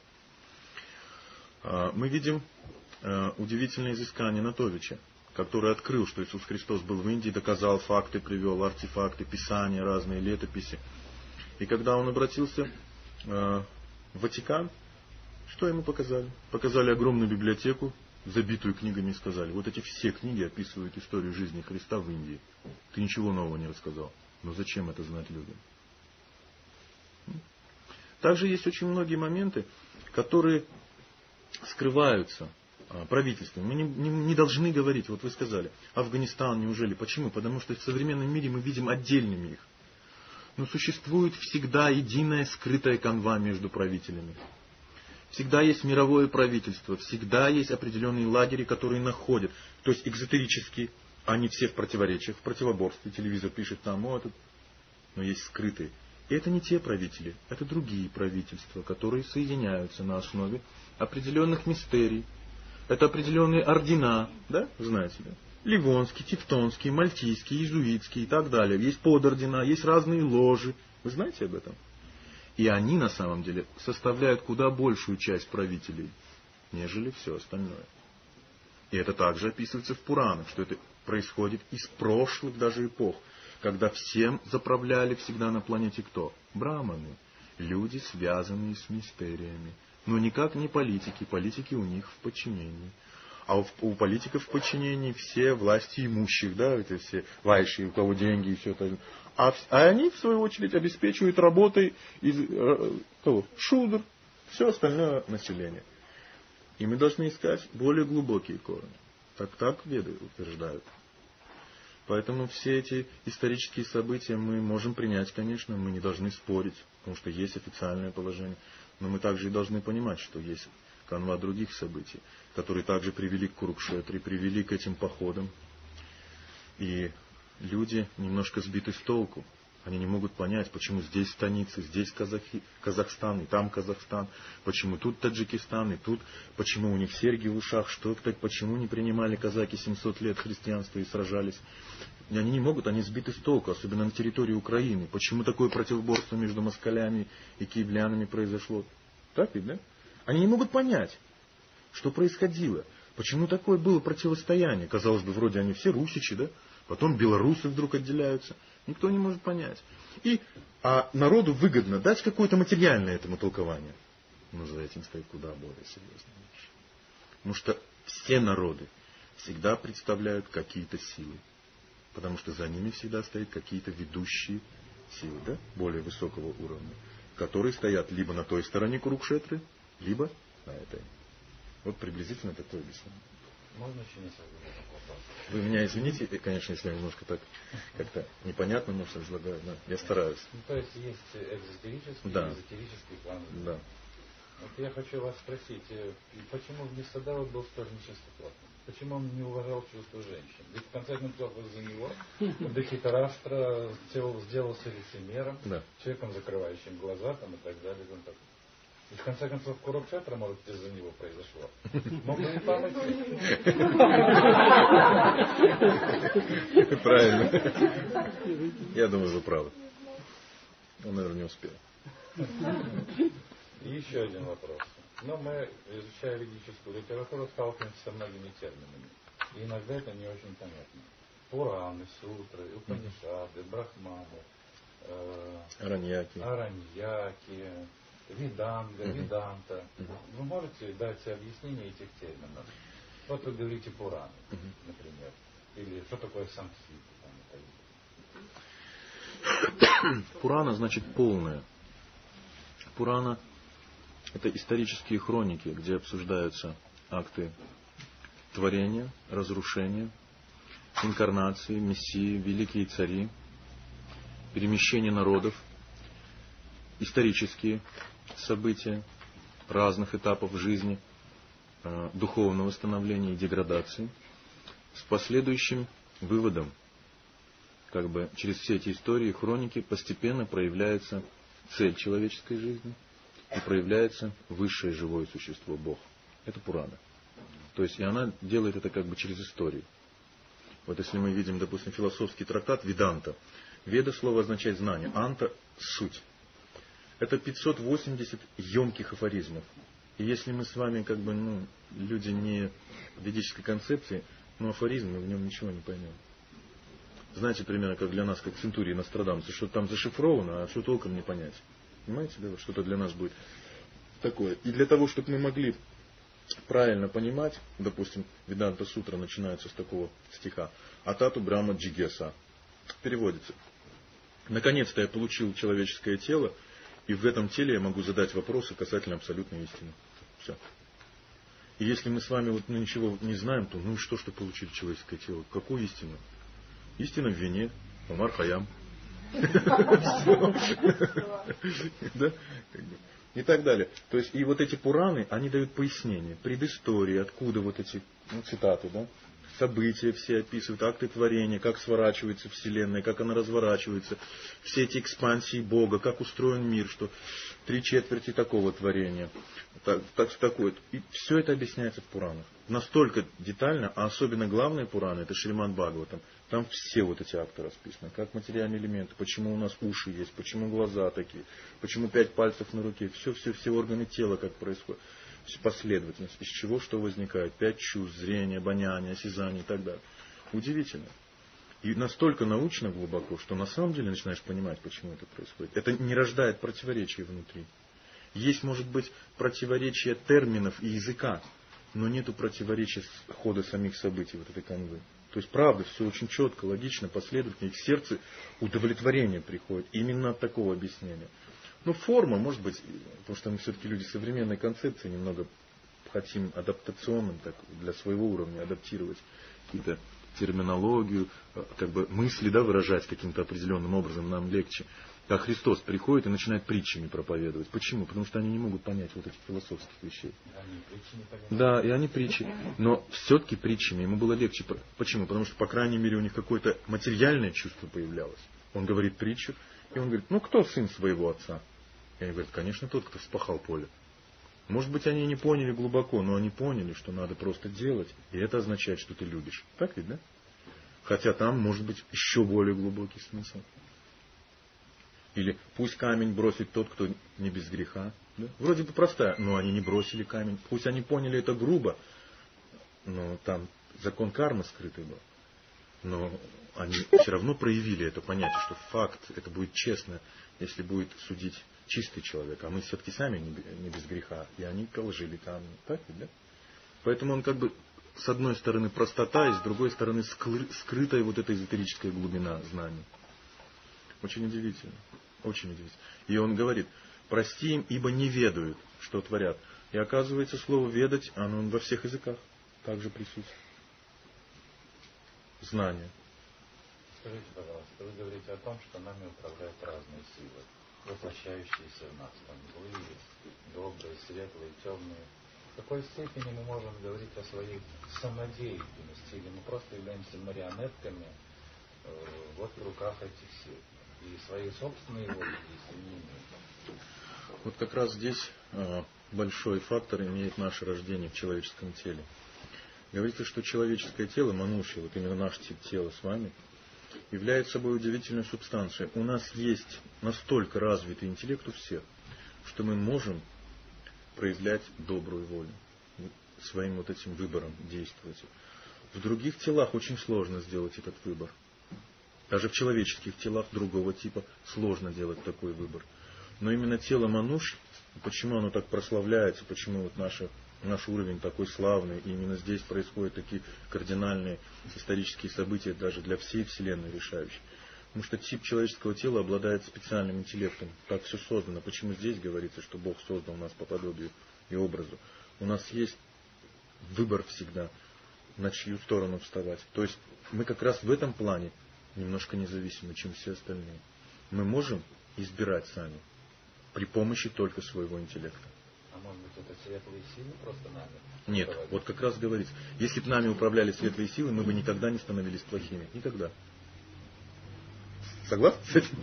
Мы видим удивительное изыскание Нотовича, который открыл, что Иисус Христос был в Индии, доказал факты, привел артефакты, писания, разные летописи. И когда он обратился в Ватикан, что ему показали? Показали огромную библиотеку, забитую книгами, и сказали, вот эти все книги описывают историю жизни Христа в Индии. Ты ничего нового не рассказал. Но зачем это знать людям? Также есть очень многие моменты, которые скрываются правительством. Мы не, не, не должны говорить, вот вы сказали, Афганистан, неужели? Почему? Потому что в современном мире мы видим отдельными их. Но существует всегда единая скрытая канва между правителями. Всегда есть мировое правительство, всегда есть определенные лагеря, которые находят. То есть экзотерические, они все в противоречиях, в противоборстве. Телевизор пишет там, о, этот. Но есть скрытые. И это не те правители, это другие правительства, которые соединяются на основе определенных мистерий. Это определенные ордена, да, знаете, да? Ливонский, Тевтонский, Мальтийский, Иезуитский и так далее. Есть подордена, есть разные ложи. Вы знаете об этом? И они на самом деле составляют куда большую часть правителей, нежели все остальное. И это также описывается в Пуранах, что это происходит из прошлых даже эпох, когда всем заправляли всегда на планете кто? Браманы. Люди, связанные с мистериями. Но никак не политики. Политики у них в подчинении. А у, у политиков в подчинении все власти имущих, да, это все вайши, у кого деньги и все это. А, а они, в свою очередь, обеспечивают работой из э, кого? Шудр, все остальное население. И мы должны искать более глубокие корни. Так, так веды утверждают. Поэтому все эти исторические события мы можем принять, конечно, мы не должны спорить, потому что есть официальное положение. Но мы также и должны понимать, что есть канва других событий, которые также привели к Курукшетре, привели к этим походам. И люди немножко сбиты с толку. Они не могут понять, почему здесь станицы, здесь Казахи, Казахстан, и там Казахстан, почему тут Таджикистан, и тут, почему у них серьги в ушах, что так, почему не принимали казаки семьсот лет христианства и сражались. И они не могут, они сбиты с толку, особенно на территории Украины. Почему такое противоборство между москалями и киевлянами произошло? Так ведь, да? Они не могут понять, что происходило. Почему такое было противостояние? Казалось бы, вроде они все русичи, да? Потом белорусы вдруг отделяются. Никто не может понять. И, а народу выгодно дать какое-то материальное этому толкование. Но за этим стоит куда более серьезная вещь. Потому что все народы всегда представляют какие-то силы. Потому что за ними всегда стоят какие-то ведущие силы, да? Более высокого уровня. Которые стоят либо на той стороне Курукшетры, либо на этой. Вот приблизительно такое объяснение. Можно еще несколько вопросов? Вы меня извините, конечно, если я немножко так как-то непонятно, может, излагаю, да, я стараюсь. Ну, то есть есть экзотерический да. и эзотерический план. Да. Вот я хочу вас спросить, почему Внесадава был столь нечистоплотным? Почему он не уважал чувства женщин? Ведь в конце концов из-за него Дахитараштра сделался лицемером, да. человеком, закрывающим глаза там, и так далее. Там, так. И в конце концов, Курукшетра, может, из-за него произошло. Мог бы и помыть. Правильно. Я думаю, вы правы. Он, наверное, не успел. И еще один вопрос. Но мы, изучая ведическую литературу, сталкиваемся со многими терминами. И иногда это не очень понятно. Пураны, сутры, Упанишады, Брахманы, э, Араньяки. Араньяки, Виданга, Угу. Виданта. Угу. Вы можете дать объяснение этих терминов? Вот вы говорите Пураны, Угу. например. Или что такое Санскрит? Пурана значит полное. Пурана — это исторические хроники, где обсуждаются акты творения, разрушения, инкарнации, мессии, великие цари, перемещение народов, исторические события разных этапов жизни, духовного становления и деградации, с последующим выводом. Как бы через все эти истории, хроники постепенно проявляется цель человеческой жизни и проявляется высшее живое существо, Бог. Это Пурана. То есть и она делает это как бы через историю. Вот если мы видим, допустим, философский трактат Веданта. Веда слово означает знание, анта — суть. Это пятьсот восемьдесят емких афоризмов. И если мы с вами как бы, ну, люди не ведической концепции, ну, афоризм, мы в нем ничего не поймем. Знаете, примерно как для нас, как Центурий Нострадамуса, что там зашифровано, а что толком не понять. Понимаете, да? Что-то для нас будет такое. И для того, чтобы мы могли правильно понимать, допустим, Веданта Сутра начинается с такого стиха: Атату Брахма Джигеса. Переводится: наконец-то я получил человеческое тело, и в этом теле я могу задать вопросы касательно абсолютной истины. Все. И если мы с вами вот ну, ничего не знаем, то ну и что, что получили человеческое тело? Какую истину? Истина в вине, Умар Хаям. И так далее. То есть и вот эти Пураны, они дают пояснение, предыстории, откуда вот эти ну, цитаты, да? События все описывают, акты творения, как сворачивается Вселенная, как она разворачивается, все эти экспансии Бога, как устроен мир, что три четверти такого творения, так, так, такое. И все это объясняется в Пуранах. Настолько детально, а особенно главные Пураны, это Шримад Бхагаватам. Там все вот эти акты расписаны, как материальные элементы, почему у нас уши есть, почему глаза такие, почему пять пальцев на руке, все, все, все органы тела, как происходит. Последовательность, из чего что возникает, пять чувств, зрение, обоняние, осязание и так далее. Удивительно. И настолько научно глубоко, что на самом деле начинаешь понимать, почему это происходит. Это не рождает противоречий внутри. Есть, может быть, противоречия терминов и языка, но нету противоречия хода самих событий вот этой канвы. То есть, правда, все очень четко, логично, последовательно, и к сердцу удовлетворение приходит именно от такого объяснения. Ну, форма, может быть, потому что мы все-таки люди современной концепции, немного хотим адаптационным, так, для своего уровня адаптировать какие-то терминологию, как бы мысли, да, выражать каким-то определенным образом нам легче. А Христос приходит и начинает притчами проповедовать. Почему? Потому что они не могут понять вот этих философских вещей. Да, и они притчи. Но все-таки притчами ему было легче. Почему? Потому что, по крайней мере, у них какое-то материальное чувство появлялось. Он говорит притчу, и он говорит: ну кто сын своего отца? И они говорят: конечно, тот, кто вспахал поле. Может быть, они не поняли глубоко, но они поняли, что надо просто делать, и это означает, что ты любишь. Так ведь, да? Хотя там может быть еще более глубокий смысл. Или пусть камень бросит тот, кто не без греха. Да? Вроде бы простая, но они не бросили камень. Пусть они поняли это грубо, но там закон кармы скрытый был. Но они все равно проявили это понятие, что факт, это будет честно, если будет судить чистый человек. А мы все-таки сами не без греха. И они положили камни. Так ведь, да? Поэтому он как бы с одной стороны простота, и с другой стороны скрытая вот эта эзотерическая глубина знаний. Очень удивительно. Очень удивительно. И он говорит: прости им, ибо не ведают, что творят. И оказывается, слово ведать, оно во всех языках также присутствует. Знание. Скажите, пожалуйста, вы говорите о том, что нами управляют разные силы, воплощающиеся в нас, там, злые, добрые, светлые, темные. В какой степени мы можем говорить о своей самодеятельности, или мы просто являемся марионетками э, вот в руках этих сил, и своей собственной воли, если не имеем? Вот как раз здесь э, большой фактор имеет наше рождение в человеческом теле. Говорится, что человеческое тело, мануши, вот именно наш тип тела с вами, является собой удивительной субстанцией. У нас есть настолько развитый интеллект у всех, что мы можем проявлять добрую волю, своим вот этим выбором действовать. В других телах очень сложно сделать этот выбор. Даже в человеческих телах другого типа сложно делать такой выбор. Но именно тело мануш, почему оно так прославляется, почему вот наше, наш уровень такой славный, и именно здесь происходят такие кардинальные исторические события даже для всей Вселенной решающие. Потому что тип человеческого тела обладает специальным интеллектом. Так все создано. Почему здесь говорится, что Бог создал нас по подобию и образу? У нас есть выбор всегда, на чью сторону вставать. То есть мы как раз в этом плане немножко независимы, чем все остальные. Мы можем избирать сами при помощи только своего интеллекта. А может быть, это светлые силы просто нами? Нет, управляют? вот как раз говорится, если бы нами управляли светлые силы, мы бы никогда не становились плохими. Никогда. Согласны с этим?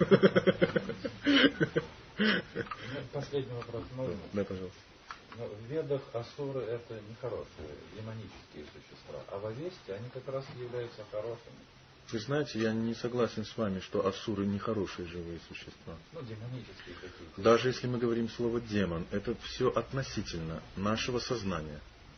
Последний вопрос можно? Да, пожалуйста. Но в Ведах асуры это нехорошие, демонические существа, а в Авесте они как раз являются хорошими. Вы знаете, я не согласен с вами, что асуры нехорошие живые существа. Ну, демонические какие-то. Даже если мы говорим слово демон, это все относительно нашего сознания.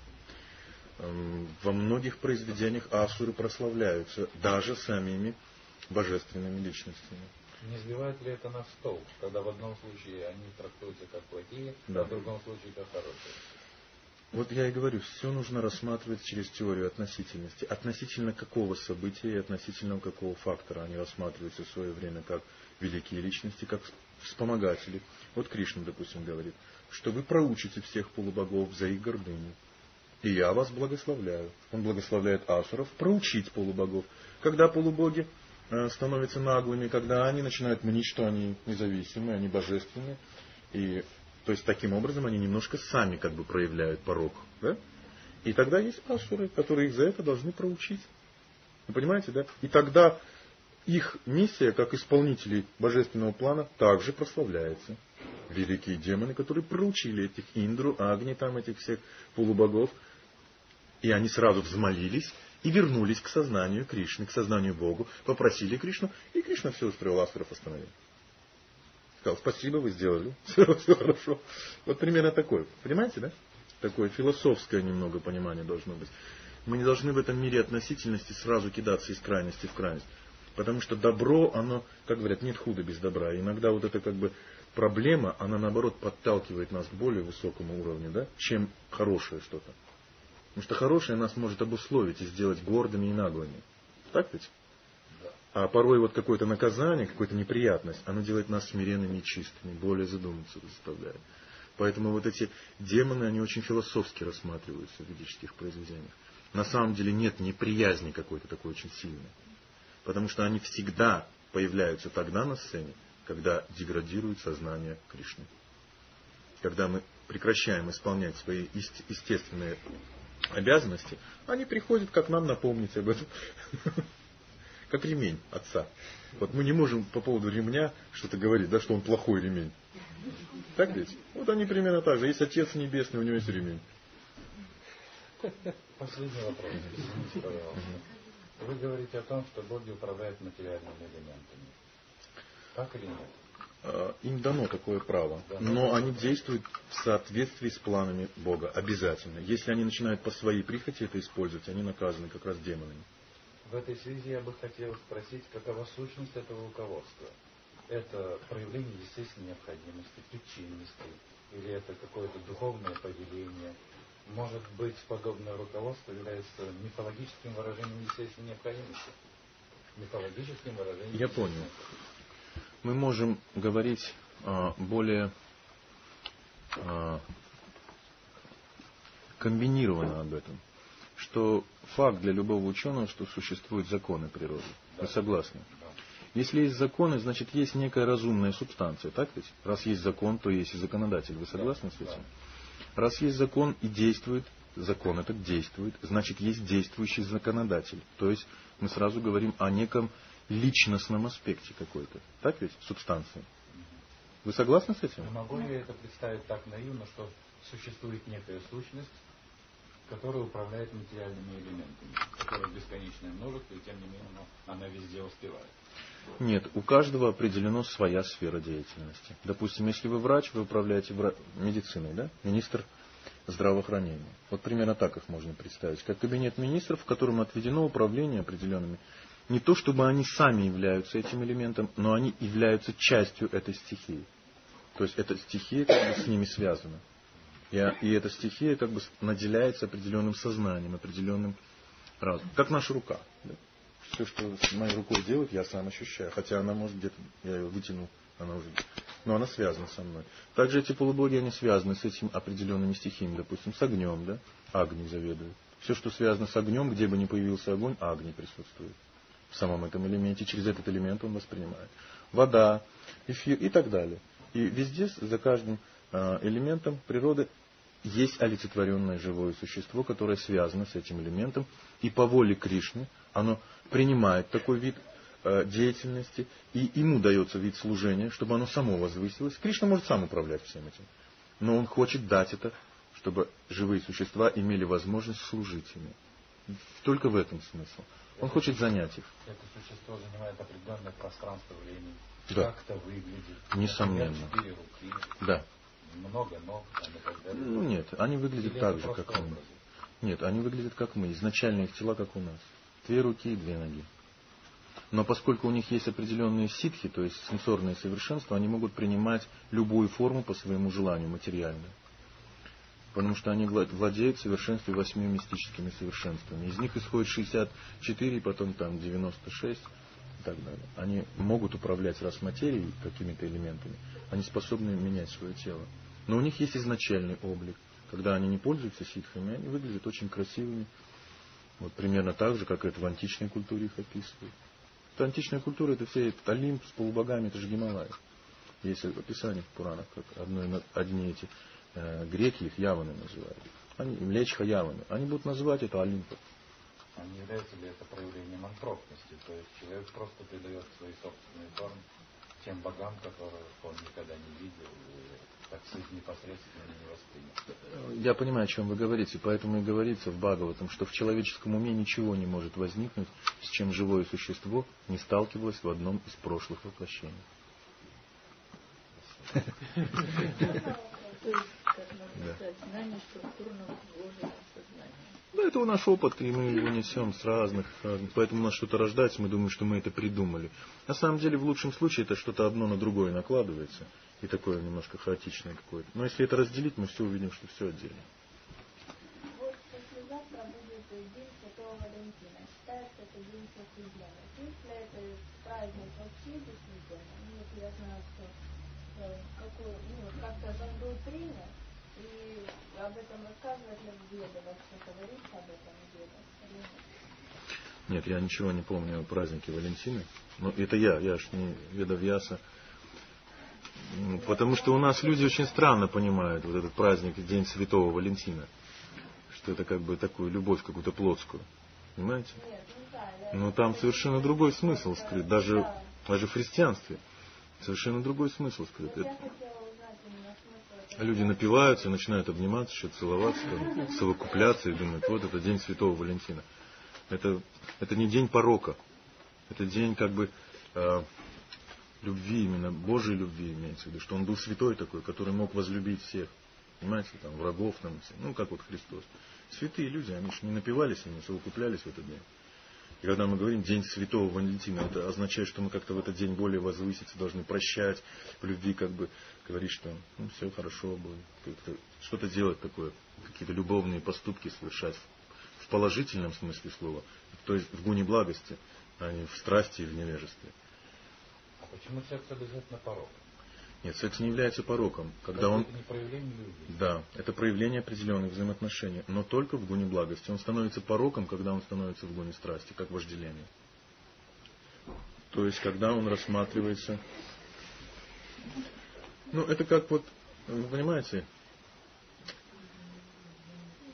Во многих произведениях асуры прославляются даже самими божественными личностями. Не сбивает ли это нас в толк, когда в одном случае они трактуются как плохие, Да. а в другом случае как хорошие? Вот я и говорю, все нужно рассматривать через теорию относительности. Относительно какого события и относительно какого фактора они рассматриваются в свое время как великие личности, как вспомогатели. Вот Кришна, допустим, говорит, что вы проучите всех полубогов за их гордыню. И я вас благословляю. Он благословляет асуров проучить полубогов. Когда полубоги становятся наглыми, когда они начинают мнить, что они независимые, они божественные. И, то есть таким образом они немножко сами как бы проявляют порок. Да? И тогда есть асуры, которые их за это должны проучить. Вы понимаете, да? И тогда их миссия, как исполнителей божественного плана, также прославляется. Великие демоны, которые проучили этих Индру, Агни, там этих всех полубогов. И они сразу взмолились и вернулись к сознанию Кришны, к сознанию Богу, попросили Кришну, и Кришна все устроил, асуров остановил. Сказал, спасибо, вы сделали, все, все хорошо. Вот примерно такое. Понимаете, да? Такое философское немного понимание должно быть. Мы не должны в этом мире относительности сразу кидаться из крайности в крайность. Потому что добро, оно, как говорят, нет худа без добра. И иногда вот эта как бы проблема, она наоборот подталкивает нас к более высокому уровню, да, чем хорошее что-то. Потому что хорошее нас может обусловить и сделать гордыми и наглыми. Так ведь? Да. А порой вот какое-то наказание, какая-то неприятность, оно делает нас смиренными и чистыми, более задуматься заставляет. Поэтому вот эти демоны, они очень философски рассматриваются в ведических произведениях. На самом деле нет неприязни какой-то такой очень сильной. Потому что они всегда появляются тогда на сцене, когда деградирует сознание Кришны. Когда мы прекращаем исполнять свои естественные обязанности, они приходят, как нам напомнить об этом. Как ремень отца. Вот мы не можем по поводу ремня что-то говорить, да, что он плохой ремень. Так ведь? Вот они примерно так же. Есть Отец Небесный, у него есть ремень. Последний вопрос. Извините, пожалуйста. Вы говорите о том, что боги управляют материальными элементами. Так или нет? Им дано такое право. Но они действуют в соответствии с планами Бога. Обязательно. Если они начинают по своей прихоти это использовать, они наказаны как раз демонами. В этой связи я бы хотел спросить, какова сущность этого руководства? Это проявление естественной необходимости, причинности, или это какое-то духовное повеление? Может быть, подобное руководство является мифологическим выражением естественной необходимости? Мифологическим выражением. Я понял. Мы можем говорить а, более а, комбинированно об этом. Что факт для любого ученого, что существуют законы природы. Да. Вы согласны? Да. Если есть законы, значит есть некая разумная субстанция, так ведь? Раз есть закон, то есть и законодатель. Вы согласны да. с этим? Да. Раз есть закон и действует, закон этот действует, значит есть действующий законодатель. То есть мы сразу говорим о неком личностном аспекте какой-то. Так ведь? Субстанции. Вы согласны с этим? Не могу я это представить так наивно, что существует некая сущность, которая управляет материальными элементами, которая бесконечное множество, и тем не менее она везде успевает. Нет, у каждого определена своя сфера деятельности. Допустим, если вы врач, вы управляете вра... медициной, да? Министр здравоохранения. Вот примерно так их можно представить. Как кабинет министров, в котором отведено управление определенными. Не то, чтобы они сами являются этим элементом, но они являются частью этой стихии. То есть эта стихия как бы с ними связана. И, и эта стихия как бы наделяется определенным сознанием, определенным разумом. Как наша рука. Да? Все, что с моей рукой делает, я сам ощущаю. Хотя она может где-то, я ее вытянул, она уже... Но она связана со мной. Также эти полубоги, они связаны с этими определенными стихиями. Допустим, с огнем, да? Агни заведует. Все, что связано с огнем, где бы ни появился огонь, Агни присутствует. В самом этом элементе, через этот элемент он воспринимает. Вода, эфир и так далее. И везде, за каждым элементом природы есть олицетворенное живое существо, которое связано с этим элементом. И по воле Кришны оно принимает такой вид деятельности, и ему дается вид служения, чтобы оно само возвысилось. Кришна может сам управлять всем этим. Но он хочет дать это, чтобы живые существа имели возможность служить ему. Только в этом смысл. Он это, хочет занять их. Это существо занимает определенное пространство времени. Да. Как-то выглядит. Несомненно. Четыре руки. Да. Много ног. Там и так далее. Ну нет, они выглядят Или так же, как образы? мы. Нет, они выглядят как мы. Изначально их тела, как у нас. Две руки и две ноги. Но поскольку у них есть определенные ситхи, то есть сенсорные совершенства, они могут принимать любую форму по своему желанию, материальную. Потому что они владеют в совершенстве восьми мистическими совершенствами. Из них исходит шестьдесят четыре, потом там девяносто шесть и так далее. Они могут управлять раз материей, какими-то элементами. Они способны менять свое тело. Но у них есть изначальный облик. Когда они не пользуются ситхами, они выглядят очень красивыми. Вот примерно так же, как это в античной культуре их описывают. Это античная культура, это все этот Олимп с полубогами, это же Гималай. Есть описание в Пуранах, как одно, одни эти э, греки их яваны называют. Они, Млечха яваны. Они будут называть это Олимпом. А не является ли это проявлением антропности? То есть человек просто придает свои собственные формы тем богам, которых он никогда не видел, и, так сказать, непосредственно не воспринял. Я понимаю, о чем вы говорите, поэтому и говорится в Бхагаватам, что в человеческом уме ничего не может возникнуть, с чем живое существо не сталкивалось в одном из прошлых воплощений. То есть, как можно сказать, знание структурного вложения в сознание. Да, это наш опыт, и мы его несем с разных, поэтому у нас что-то рождается, мы думаем, что мы это придумали. На самом деле, в лучшем случае, это что-то одно на другое накладывается, и такое немножко хаотичное какое-то. Но если это разделить, мы все увидим, что все отдельно. Вот послезавтра будет День Святого Валентина. Считается, это День просветления. Если это праздник вообще действительно, ну, вот я знаю, что э, какой, ну, как-то он был принят, и об этом рассказывать ли в Ведах, вообще говорится об этом в Ведах? Нет, я ничего не помню о празднике Валентины. Но это я, я ж не Ведавьяса. Потому что у нас люди очень странно понимают вот этот праздник, День Святого Валентина. Что это как бы такую любовь какую-то плотскую. Понимаете? Нет, ну да, я... Но там совершенно другой смысл скрыт. Даже, Да. даже в христианстве. Совершенно другой смысл скрыт. Я Это- хотела узнать именно смысл этого. Люди напиваются, начинают обниматься, еще целоваться, там, совокупляться и думают, вот это День Святого Валентина. Это, это не день порока. Это день как бы э, любви, именно Божьей любви имеется в виду, что он был святой такой, который мог возлюбить всех. Понимаете, там, врагов, там, ну, как вот Христос. Святые люди, они же не напивались, они совокуплялись в этот день. И когда мы говорим День Святого Валентина, это означает, что мы как-то в этот день более возвыситься, должны прощать, в любви как бы говорить, что ну, все хорошо будет, как-то что-то делать такое, какие-то любовные поступки совершать в положительном смысле слова, то есть в гуне благости, а не в страсти и в невежестве. А почему секс обязательно порок? Нет, секс не является пороком, когда Это он... не проявление любви. Да, это проявление определенных взаимоотношений, но только в гуне благости. Он становится пороком, когда он становится в гуне страсти, как вожделение. То есть, когда он рассматривается... Ну, это как вот, вы понимаете...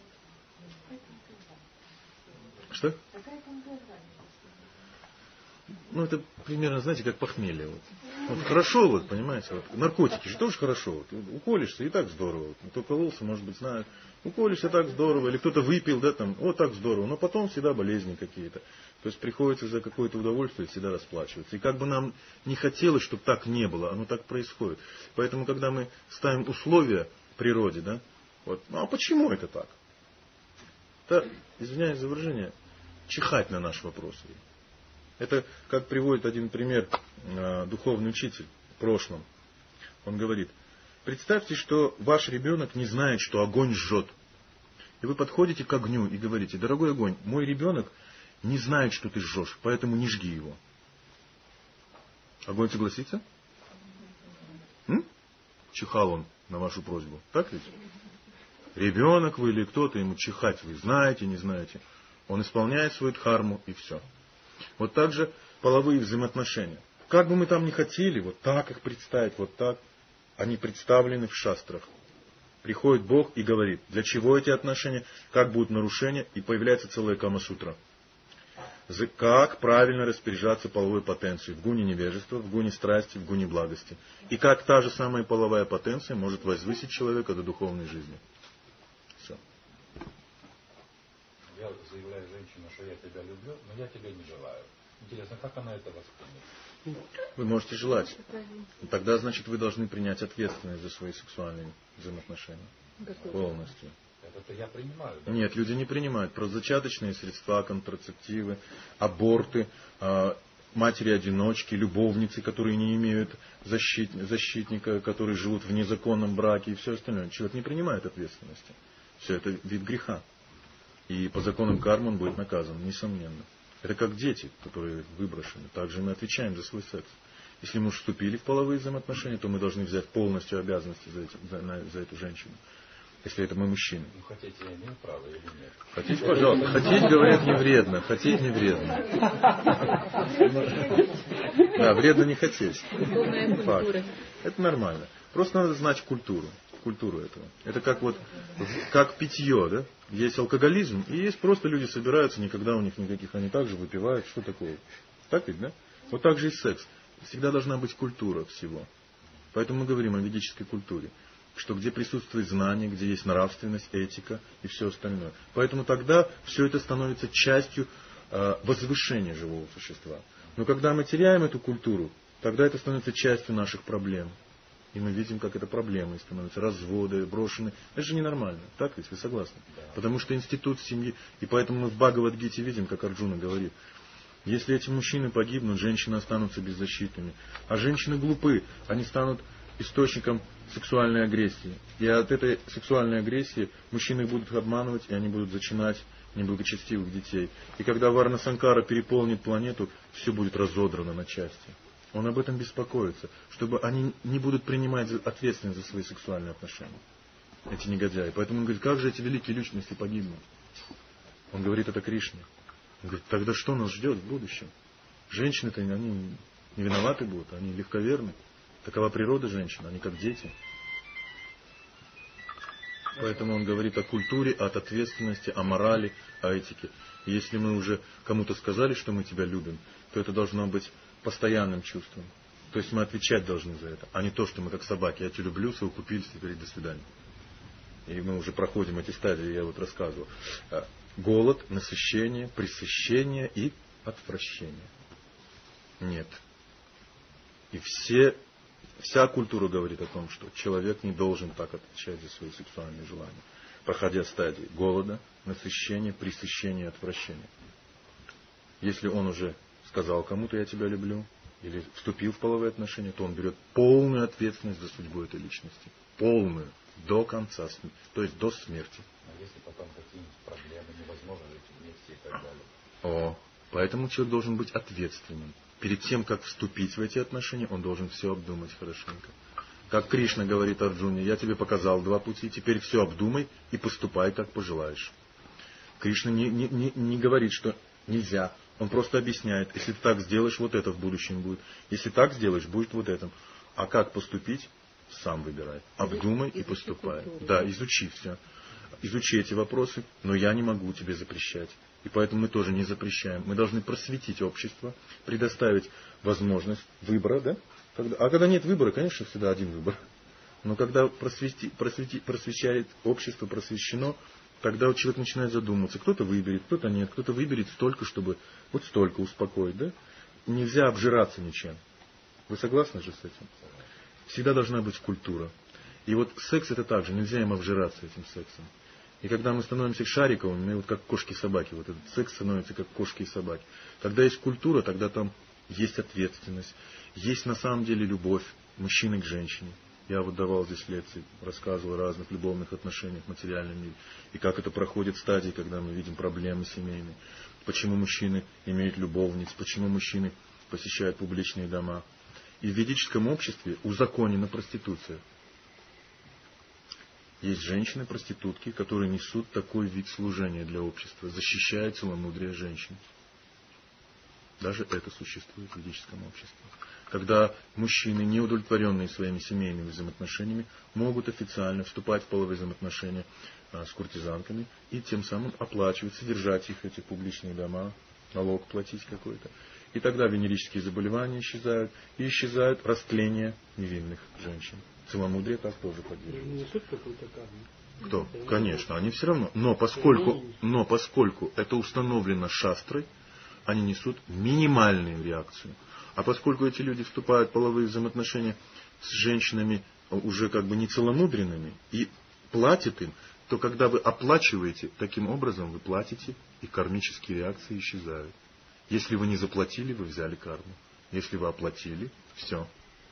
Что? Ну, это примерно, знаете, как похмелье. Вот. Вот хорошо, вот, понимаете, вот. Наркотики же тоже хорошо. Вот. Уколешься, и так здорово. Вот. Кто кололся, может быть, знает. Уколешься, так здорово. Или кто-то выпил, да, там, о, так здорово. Но потом всегда болезни какие-то. То есть приходится за какое-то удовольствие всегда расплачиваться. И как бы нам не хотелось, чтобы так не было, оно так происходит. Поэтому, когда мы ставим условия природе, да, вот, ну а почему это так? Это, извиняюсь за выражение, чихать на наш вопрос. Это, как приводит один пример э, духовный учитель в прошлом. Он говорит, представьте, что ваш ребенок не знает, что огонь жжет. И вы подходите к огню и говорите, дорогой огонь, мой ребенок не знает, что ты жжешь, поэтому не жги его. Огонь согласится? М? Чихал он на вашу просьбу. Так ведь? Ребенок вы или кто-то, ему чихать вы знаете, не знаете. Он исполняет свою дхарму и все. Вот так же половые взаимоотношения. Как бы мы там ни хотели, вот так их представить, вот так, они представлены в шастрах. Приходит Бог и говорит, для чего эти отношения, как будут нарушения, и появляется целая Кама-сутра. Как правильно распоряжаться половой потенцией в гуне невежества, в гуне страсти, в гуне благости. И как та же самая половая потенция может возвысить человека до духовной жизни. Все. Я заявляю женщине, что я тебя люблю, но я тебя не желаю. Интересно, как она это воспримет? Вы можете желать. Тогда, значит, вы должны принять ответственность за свои сексуальные взаимоотношения. Полностью. Это я принимаю, да? Нет, люди не принимают. Прозачаточные средства, контрацептивы, аборты, матери-одиночки, любовницы, которые не имеют защит, защитника, которые живут в незаконном браке и все остальное. Человек не принимает ответственности. Все это вид греха. И по законам кармы он будет наказан, несомненно. Это как дети, которые выброшены. Также мы отвечаем за свой секс. Если мы уж вступили в половые взаимоотношения, то мы должны взять полностью обязанности за, эти, за, на, за эту женщину. Если это мы мужчины. Ну, хотите, я имею право или нет? Хотите, пожалуйста. Хотеть, говорят, не вредно. Хотеть не вредно. Да, вредно не хотеть. Факт. Это нормально. Просто надо знать культуру. Культуру этого. Это как вот, как питье, да? Есть алкоголизм, и есть просто люди собираются, никогда у них никаких, они также выпивают. Что такое? Так ведь, да? Вот так же и секс. Всегда должна быть культура всего. Поэтому мы говорим о ведической культуре. Что где присутствует знание, где есть нравственность, этика и все остальное. Поэтому тогда все это становится частью э, возвышения живого существа. Но когда мы теряем эту культуру, тогда это становится частью наших проблем. И мы видим, как это проблемы становятся, разводы, брошены. Это же ненормально. Так ведь? Вы согласны? Да. Потому что институт семьи, и поэтому мы в Бхагавад-гите видим, как Арджуна говорит, если эти мужчины погибнут, женщины останутся беззащитными. А женщины глупы, они станут источником сексуальной агрессии. И от этой сексуальной агрессии мужчины будут обманывать, и они будут зачинать неблагочестивых детей. И когда Варна Санкара переполнит планету, все будет разодрано на части. Он об этом беспокоится, чтобы они не будут принимать ответственность за свои сексуальные отношения. Эти негодяи. Поэтому он говорит, как же эти великие личности погибнут? Он говорит это Кришне. Он говорит, тогда что нас ждет в будущем? Женщины-то они не виноваты будут, они легковерны. Такова природа женщин, они как дети. Поэтому он говорит о культуре, от ответственности, о морали, о этике. И если мы уже кому-то сказали, что мы тебя любим, то это должно быть постоянным чувством. То есть мы отвечать должны за это, а не то, что мы как собаки. Я тебя люблю, совокупились, теперь до свидания. И мы уже проходим эти стадии, я вот рассказывал. Голод, насыщение, пресыщение и отвращение. Нет. И все, вся культура говорит о том, что человек не должен так отвечать за свои сексуальные желания, проходя стадии голода, насыщения, пресыщения и отвращения. Если он уже сказал кому-то «я тебя люблю», или вступил в половые отношения, то он берет полную ответственность за судьбу этой личности. Полную. До конца, то есть до смерти. А если потом какие-нибудь проблемы, невозможно жить вместе и так далее? О, поэтому человек должен быть ответственным. Перед тем, как вступить в эти отношения, он должен все обдумать хорошенько. Как Кришна говорит Арджуне, я тебе показал два пути, теперь все обдумай и поступай, как пожелаешь. Кришна не, не, не, не говорит, что нельзя. Он просто объясняет, если ты так сделаешь, вот это в будущем будет. Если так сделаешь, будет вот это. А как поступить, сам выбирай. Обдумай и поступай. Да, изучи все. Изучи эти вопросы, но я не могу тебе запрещать. И поэтому мы тоже не запрещаем. Мы должны просветить общество, предоставить возможность выбора, да? Когда, а когда нет выбора, конечно, всегда один выбор. Но когда просвети, просвети, просвещает общество, просвещено, тогда человек начинает задумываться. Кто-то выберет, кто-то нет, кто-то выберет столько, чтобы вот столько успокоить, да? Нельзя обжираться ничем. Вы согласны же с этим? Всегда должна быть культура. И вот секс это так же, нельзя им обжираться этим сексом. И когда мы становимся шариковыми, мы вот как кошки и собаки, вот этот секс становится как кошки и собаки. Когда есть культура, тогда там есть ответственность, есть на самом деле любовь мужчины к женщине. Я вот давал здесь лекции, рассказывал о разных любовных отношениях в материальном мире. И как это проходит стадии, когда мы видим проблемы семейные. Почему мужчины имеют любовниц, почему мужчины посещают публичные дома. И в ведическом обществе узаконена проституция. Есть женщины-проститутки, которые несут такой вид служения для общества, защищают целомудрие женщин. Даже это существует в ведическом обществе. Когда мужчины, не удовлетворенные своими семейными взаимоотношениями, могут официально вступать в половые взаимоотношения а, с куртизанками и тем самым оплачивать, содержать их, эти публичные дома, налог платить какой-то. И тогда венерические заболевания исчезают, и исчезает растление невинных женщин. Целомудрие так тоже поддерживается. Они несут какую-то карму? Кто? Конечно, они все равно. Но поскольку, но поскольку это установлено шастрой, они несут минимальную реакцию. А поскольку эти люди вступают в половые взаимоотношения с женщинами уже как бы не целомудренными и платят им, то когда вы оплачиваете, таким образом вы платите, и кармические реакции исчезают. Если вы не заплатили, вы взяли карму. Если вы оплатили, все.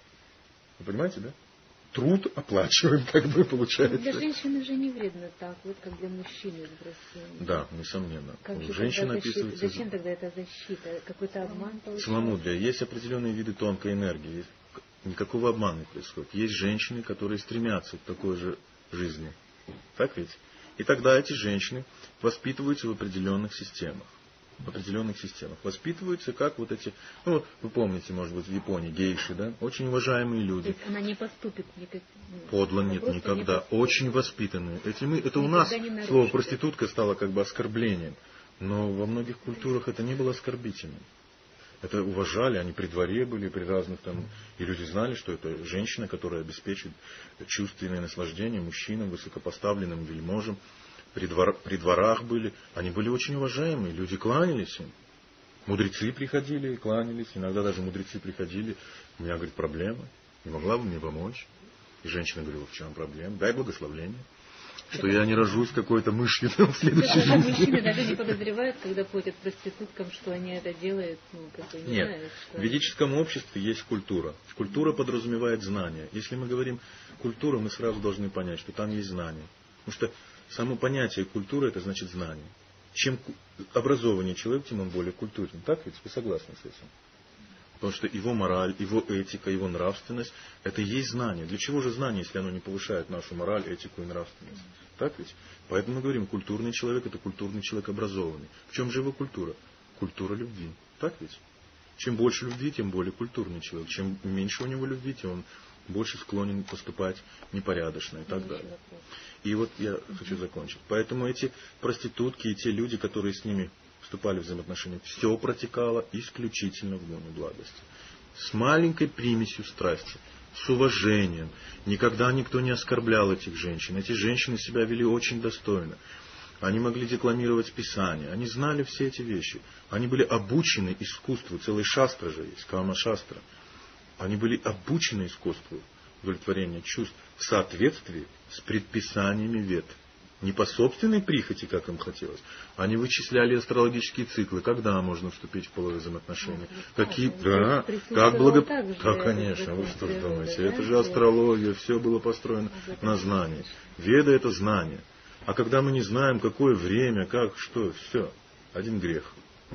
Вы понимаете, да? Труд оплачиваем, как бы получается. Для женщины же не вредно так, вот как для мужчины в России. Да, несомненно. Как же Женщина тогда защита? описывается... Зачем тогда эта защита? Какой-то обман получается? Целомудрие. Есть определенные виды тонкой энергии. Есть... Никакого обмана не происходит. Есть женщины, которые стремятся к такой же жизни. Так ведь? И тогда эти женщины воспитываются в определенных системах. В определенных системах. Воспитываются как вот эти, ну, вы помните, может быть, в Японии гейши, да? Очень уважаемые люди. То есть она не поступит никак... Подло нет никогда. Не очень воспитанные. Эти мы, это у нас слово проститутка стало как бы оскорблением. Но во многих культурах это не было оскорбительным. Это уважали, они при дворе были, при разных там, и люди знали, что это женщина, которая обеспечит чувственное наслаждение мужчинам, высокопоставленным вельможам. При, двор, при дворах были, они были очень уважаемые, люди кланялись им. Мудрецы приходили и кланялись, иногда даже мудрецы приходили, у меня, говорит, проблема, не могла бы мне помочь. И женщина говорила, в чем проблема, дай благословление, что я не рожусь какой-то мышью в следующей жизни. Мужчины даже не подозревают, когда платят проституткам, что они это делают, ну, как бы не Нет, знают, что... в ведическом обществе есть культура. Культура подразумевает знания. Если мы говорим культура, мы сразу должны понять, что там есть знания. Потому что само понятие культуры это значит знание. Чем образованнее человек, тем он более культурен. Так ведь? Вы согласны с этим? Потому что его мораль, его этика, его нравственность это и есть знание. Для чего же знание, если оно не повышает нашу мораль, этику и нравственность? Так ведь? Поэтому мы говорим, культурный человек это культурный человек образованный. В чем же его культура? Культура любви. Так ведь? Чем больше любви, тем более культурный человек. Чем меньше у него любви, тем он больше склонен поступать непорядочно и так далее. И вот я хочу закончить. Поэтому эти проститутки и те люди, которые с ними вступали в взаимоотношения, все протекало исключительно в лоне благости. С маленькой примесью страсти, с уважением. Никогда никто не оскорблял этих женщин. Эти женщины себя вели очень достойно. Они могли декламировать Писание. Они знали все эти вещи. Они были обучены искусству. Целый шастра же есть, кама-шастра. Они были обучены искусству удовлетворения чувств в соответствии с предписаниями вед. Не по собственной прихоти, как им хотелось. Они вычисляли астрологические циклы, когда можно вступить в половые взаимоотношения. Какие, да, как благо... Да, конечно, вы что же думаете? Это же астрология, все было построено на знании. Веда это знание. А когда мы не знаем, какое время, как, что, все, один грех.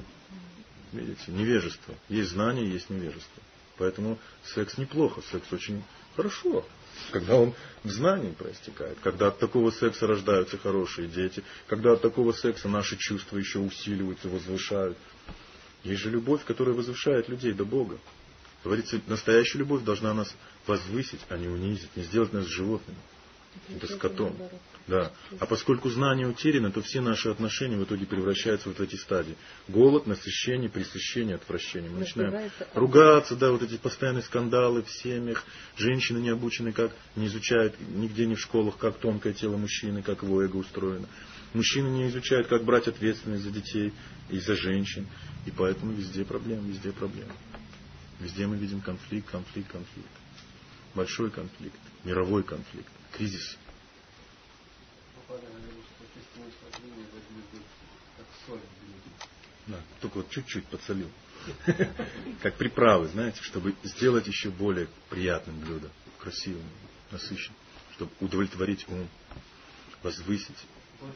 Видите, невежество. Есть знание, есть невежество. Поэтому секс неплохо, секс очень хорошо, когда он в знании проистекает, когда от такого секса рождаются хорошие дети, когда от такого секса наши чувства еще усиливаются, возвышают. Есть же любовь, которая возвышает людей до Бога. Говорится, настоящая любовь должна нас возвысить, а не унизить, не сделать нас животными. Это с котом. Да. А поскольку знание утеряно, то все наши отношения в итоге превращаются вот в эти стадии. Голод, насыщение, пресыщение, отвращение. Мы начинаем ругаться, да, вот эти постоянные скандалы в семьях. Женщины не обучены, как не изучают нигде не в школах, как тонкое тело мужчины, как его эго устроено. Мужчины не изучают, как брать ответственность за детей и за женщин. И поэтому везде проблемы, везде проблемы. Везде мы видим конфликт, конфликт, конфликт. Большой конфликт, мировой конфликт, кризис. Да, только вот чуть-чуть подсолил. Как приправы, знаете, чтобы сделать еще более приятным блюдо, красивым, насыщенным, чтобы удовлетворить ум, возвысить.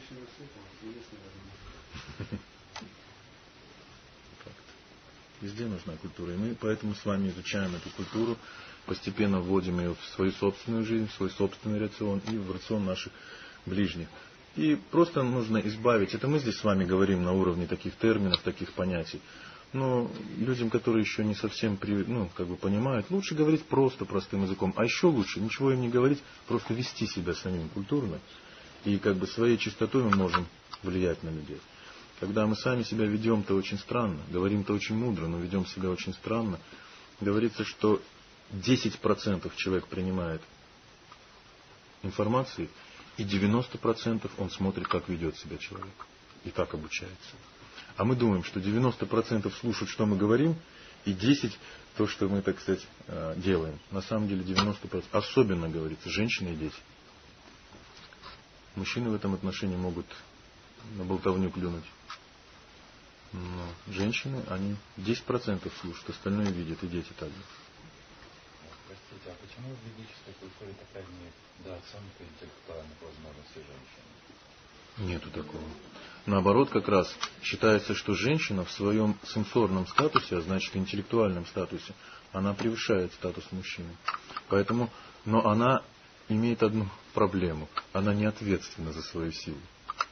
Везде нужна культура. И мы поэтому с вами изучаем эту культуру, постепенно вводим ее в свою собственную жизнь, в свой собственный рацион и в рацион наших ближних. И просто нужно избавить. Это мы здесь с вами говорим на уровне таких терминов, таких понятий. Но людям, которые еще не совсем ну, как бы понимают, лучше говорить просто простым языком. А еще лучше ничего им не говорить, просто вести себя самим культурно. И как бы своей чистотой мы можем влиять на людей. Когда мы сами себя ведем-то очень странно, говорим-то очень мудро, но ведем себя очень странно, говорится, что десять процентов человек принимает информации, и девяносто процентов он смотрит, как ведет себя человек, и как обучается. А мы думаем, что девяносто процентов слушают, что мы говорим, и десять процентов то, что мы, так сказать, делаем. На самом деле девяносто процентов, особенно, говорится, женщины и дети. Мужчины в этом отношении могут на болтовню клюнуть. Но женщины, они десять процентов слушают, остальное видят, и дети также. Простите, а почему в ведической культуре такая недооценка интеллектуальных возможностей женщины? Нету такого. Наоборот, как раз считается, что женщина в своем сенсорном статусе, а значит интеллектуальном статусе, она превышает статус мужчины. Поэтому, но она имеет одну проблему. Она не ответственна за свою силу.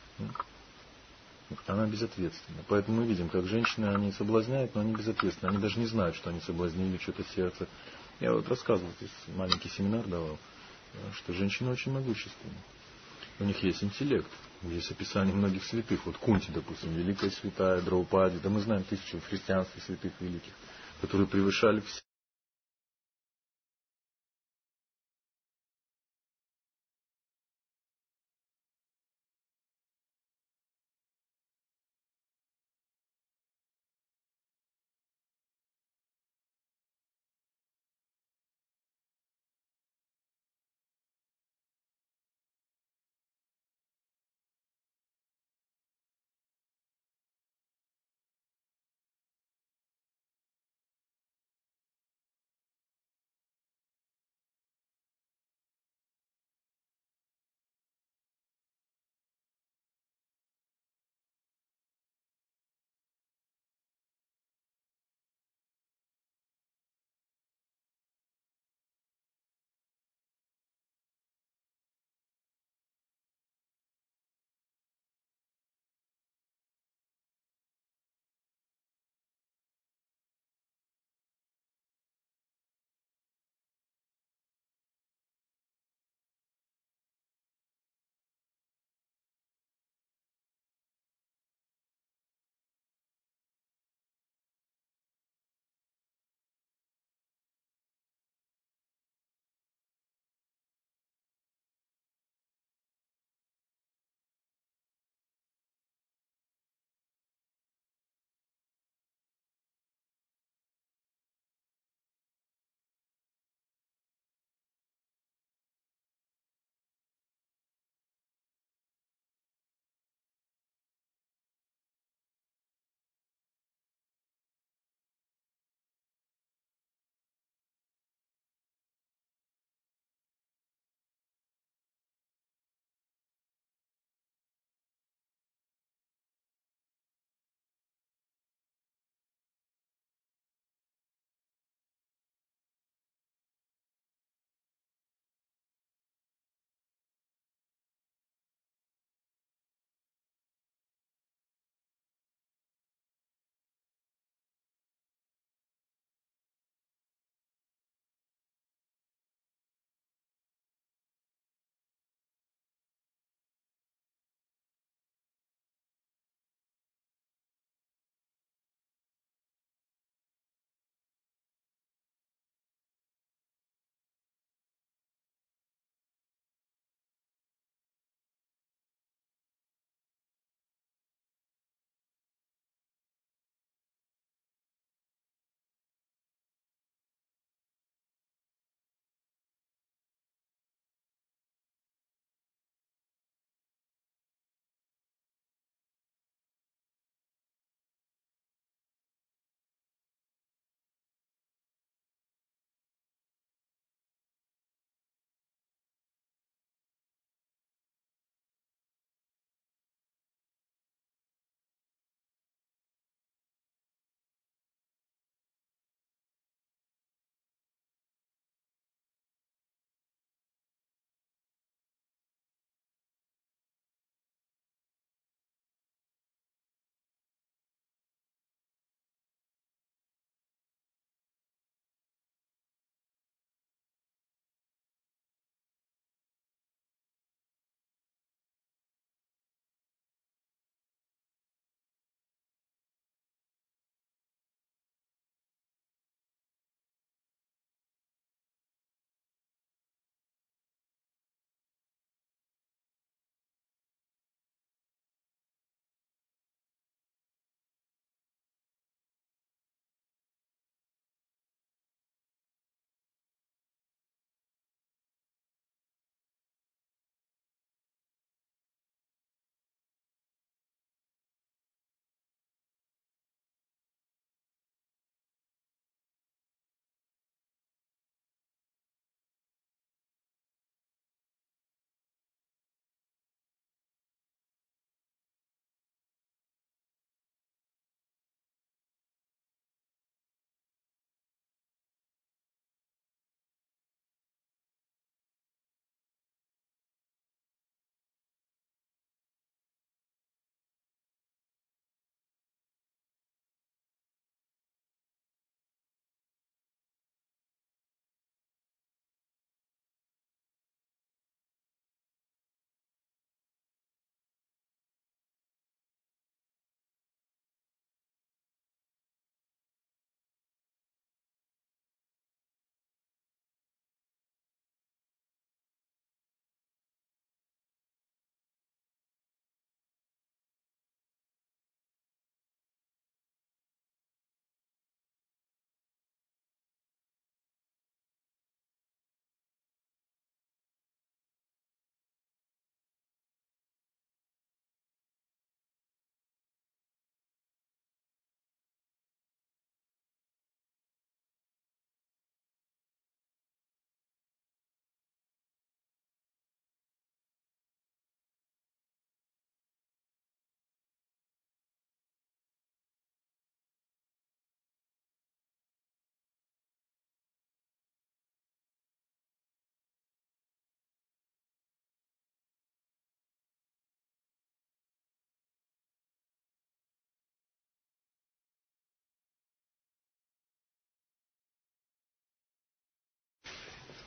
Она безответственна. Поэтому мы видим, как женщины, они соблазняют, но они безответственны. Они даже не знают, что они соблазнили что-то сердце. Я вот рассказывал, здесь маленький семинар давал, что женщины очень могущественны. У них есть интеллект. Есть описание многих святых. Вот Кунти, допустим, великая святая, Драупади. Да мы знаем тысячу в христианстве святых великих, которые превышали все.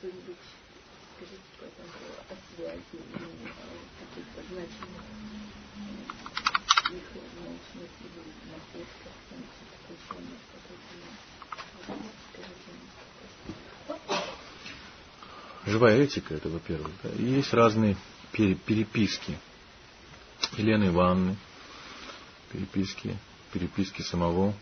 что-нибудь скажите по этому о связи и о каких-то значимых их научных или находках, там, ученых, скажите. Живая этика, это во-первых. Да. И есть разные переписки Елены Ивановны, переписки, переписки самого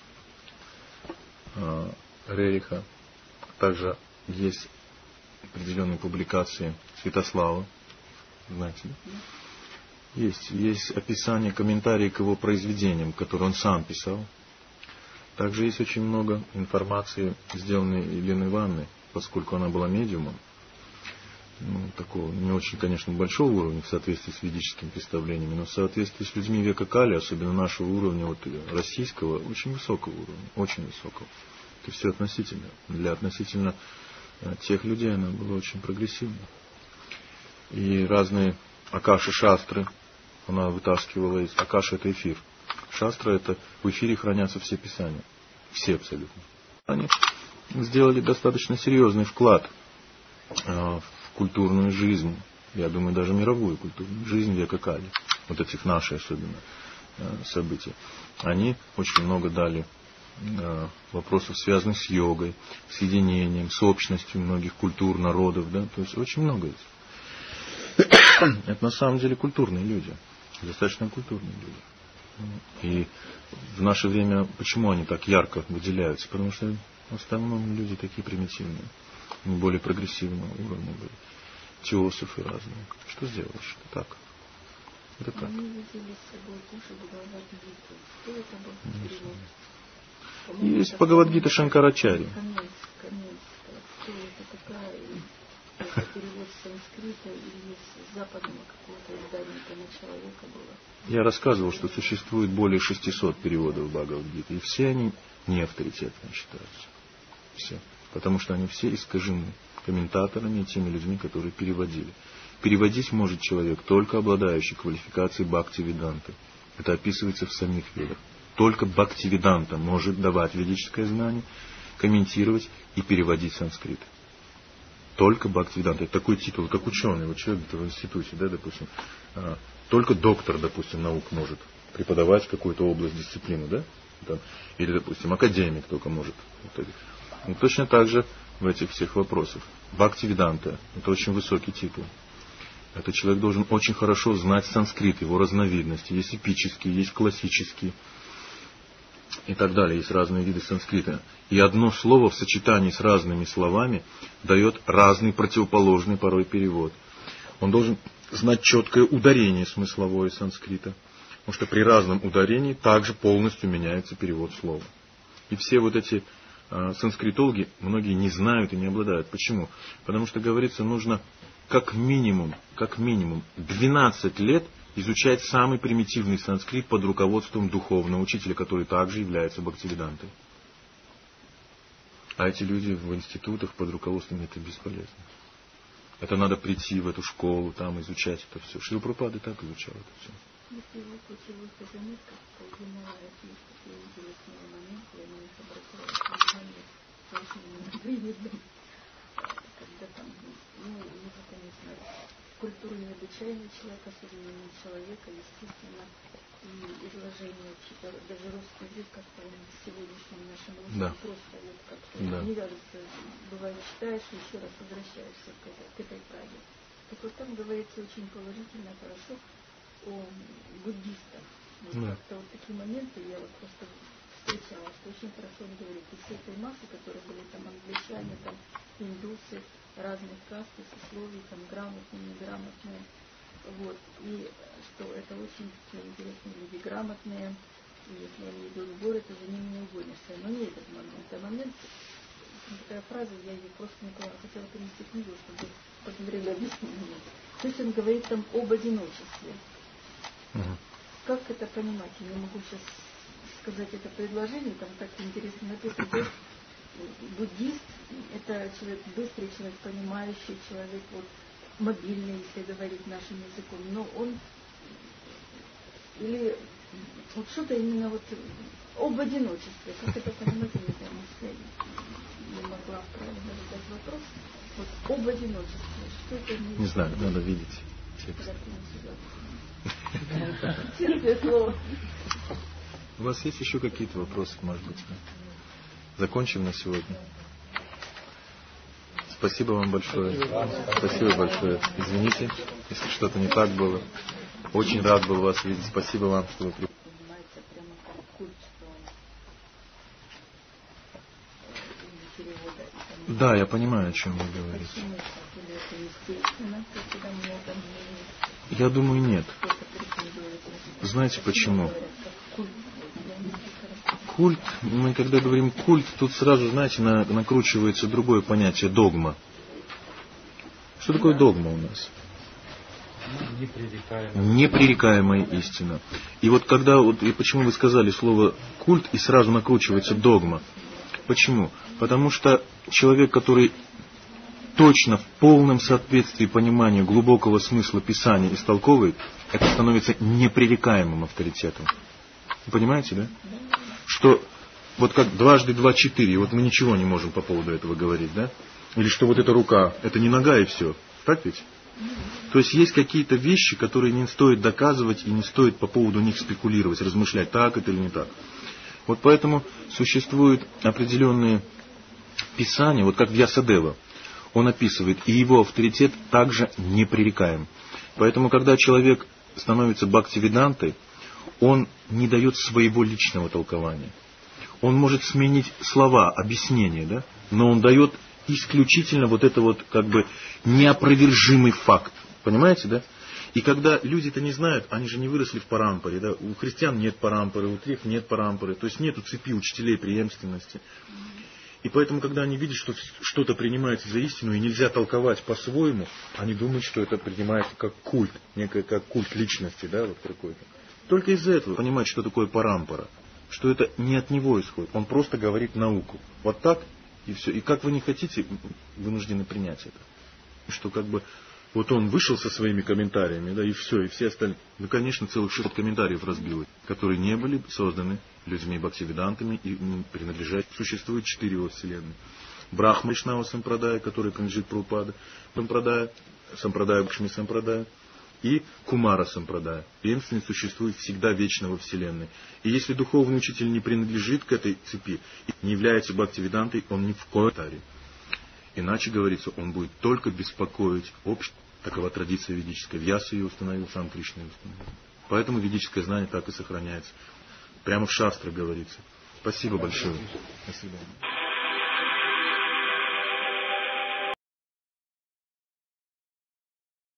э, Рериха. Также есть определенные публикации Святослава, знаете, да? Есть, есть описание, комментарии к его произведениям, которые он сам писал. Также есть очень много информации, сделанной Еленой Ивановной, поскольку она была медиумом, ну, такого не очень, конечно, большого уровня в соответствии с ведическими представлениями, но в соответствии с людьми века Кали, особенно нашего уровня, вот, российского, очень высокого уровня, очень высокого. Это все относительно. Для относительно тех людей она была очень прогрессивна. И разные акаши-шастры она вытаскивала из... Акаша — это эфир. Шастра — это в эфире хранятся все писания. Все абсолютно. Они сделали достаточно серьезный вклад в культурную жизнь, я думаю, даже мировую культурную жизнь века Кали, вот этих наших особенно событий. Они очень много дали вопросов, связанных с йогой, с единением, с общностью многих культур, народов, да, то есть очень много из. Это на самом деле культурные люди, достаточно культурные люди. И в наше время, почему они так ярко выделяются? Потому что в основном люди такие примитивные, более прогрессивного уровня были. Теософы разные. Что сделаешь? Это так. Это так. Они видели с собой тоже Бхагавад-гиту. Что это был перевод? Есть Бхагавад-гита Шанкарачарьи. Что это такая? Это перевод с санскрита или с западного какого-то издания, это начало века было? Я рассказывал, что существует более шестисот переводов Бхагавад-гиты, и все они не авторитетные считаются. Все. Потому что они все искажены комментаторами и теми людьми, которые переводили. Переводить может человек, только обладающий квалификацией Бхактивиданты. Это описывается в самих ведах. Только Бхактивиданта может давать ведическое знание, комментировать и переводить санскрит. Только Бхактивиданта. Это такой титул, как ученый, вот человек в институте, да, допустим. Только доктор, допустим, наук может преподавать какую-то область, дисциплину, да? Там, или, допустим, академик только может. И точно так же в этих всех вопросах. Бхактивиданта – это очень высокий титул. Этот человек должен очень хорошо знать санскрит, его разновидности. Есть эпический, есть классический и так далее. Есть разные виды санскрита. И одно слово в сочетании с разными словами дает разный противоположный порой перевод. Он должен знать четкое ударение смысловое санскрита. Потому что при разном ударении также полностью меняется перевод слова. И все вот эти э, санскритологи, многие не знают и не обладают. Почему? Потому что, говорится, нужно как минимум, как минимум двенадцать лет изучать самый примитивный санскрит под руководством духовного учителя, который также является бхактивидантой. А эти люди в институтах под руководством, это бесполезно. Это надо прийти в эту школу, там изучать это все. Шрила Прабхупада так изучал это все. Если вы ключевых заметках, то длинновая книжка, я увидела с него момент, я на них обратила внимание, совершенно непривидным, когда там, ну, его, конечно, культуру необычайный человек, особенно не человека, естественно, и изложение, даже русский язык, как-то он в сегодняшнем нашем русском да. просто вот как-то да. не вяжется, бывает читаешь и еще раз возвращаешься к этой, к этой фразе. Так вот там говорится очень положительно, хорошо о буддистах. Вот да. как-то вот такие моменты я вот просто встречала, что очень хорошо он говорит, из всей этой массы, которые были там англичане, там индусы, разных каст и сословий, там грамотные, неграмотные. Вот. И что это очень такие интересные люди, грамотные, и если они идут в город, то за ними не угонишься. Но не этот момент. А момент, такая фраза, я ее просто не поняла, хотела принести книгу, чтобы посмотрели объяснение. То есть он говорит там об одиночестве. Угу. Как это понимать? Я не могу сейчас сказать это предложение, там так интересно написано. То есть буддист – это человек быстрый, человек понимающий, человек вот, мобильный, если говорить нашим языком, но он или вот что-то именно вот об одиночестве, как это понимать, я не знаю, я не могу смогла правильно задать вопрос. Вот об одиночестве. Что это не... Не знаю, надо видеть текст. Честное слово. У вас есть еще какие-то вопросы, может быть? Закончим на сегодня. Спасибо вам большое. Спасибо большое. Извините, если что-то не так было. Очень рад был вас видеть. Спасибо вам, что вы пришли. Да, я понимаю, о чем вы говорите. Я думаю, нет. Знаете почему? Культ, мы когда говорим культ, тут сразу, знаете, на, накручивается другое понятие — догма. Что такое догма у нас? Непререкаемая. Непререкаемая истина. И вот когда, вот, и почему вы сказали слово культ, и сразу накручивается догма? Почему? Потому что человек, который точно в полном соответствии пониманию глубокого смысла Писания истолковывает, это становится непререкаемым авторитетом. Вы понимаете, да? Что вот как дважды два четыре, вот мы ничего не можем по поводу этого говорить, да? Или что вот эта рука, это не нога и все. Так ведь? То есть есть какие-то вещи, которые не стоит доказывать и не стоит по поводу них спекулировать, размышлять, так это или не так. Вот поэтому существуют определенные писания, вот как Вьясадева, он описывает, и его авторитет также непререкаем. Поэтому, когда человек становится бхактивидантой, он не дает своего личного толкования. Он может сменить слова, объяснения, да? Но он дает исключительно вот это вот как бы неопровержимый факт. Понимаете, да? И когда люди-то не знают, они же не выросли в парампоре, да? У христиан нет парампоры, у тех нет парампоры, то есть нету цепи учителей преемственности. И поэтому, когда они видят, что что-то принимается за истину и нельзя толковать по-своему, они думают, что это принимается как культ, некое как культ личности, да, вот какой-то. Только из-за этого понимать, что такое парампора, что это не от него исходит, он просто говорит науку. Вот так и все. И как вы не хотите, вынуждены принять это. И что как бы вот он вышел со своими комментариями, да, и все, и все остальные. Ну, конечно, целых шестьсот комментариев разбило, которые не были созданы людьми бхактивидантами и принадлежат. Существует четыре его вселенной. Брахма Вайшнава Сампрадая, который принадлежит Прабхупаде, Сампрадая, Сампрадая Бхакшми Сампрадая, и Кумара Сампрадая. Преемственность существует всегда вечно во Вселенной. И если духовный учитель не принадлежит к этой цепи, и не является бхактивидантой, он ни в коем случае. Иначе, говорится, он будет только беспокоить общество. Такова традиция ведическая. Вьяса ее установил, сам Кришна ее установил. Поэтому ведическое знание так и сохраняется. Прямо в шастрах говорится. Спасибо большое. До свидания.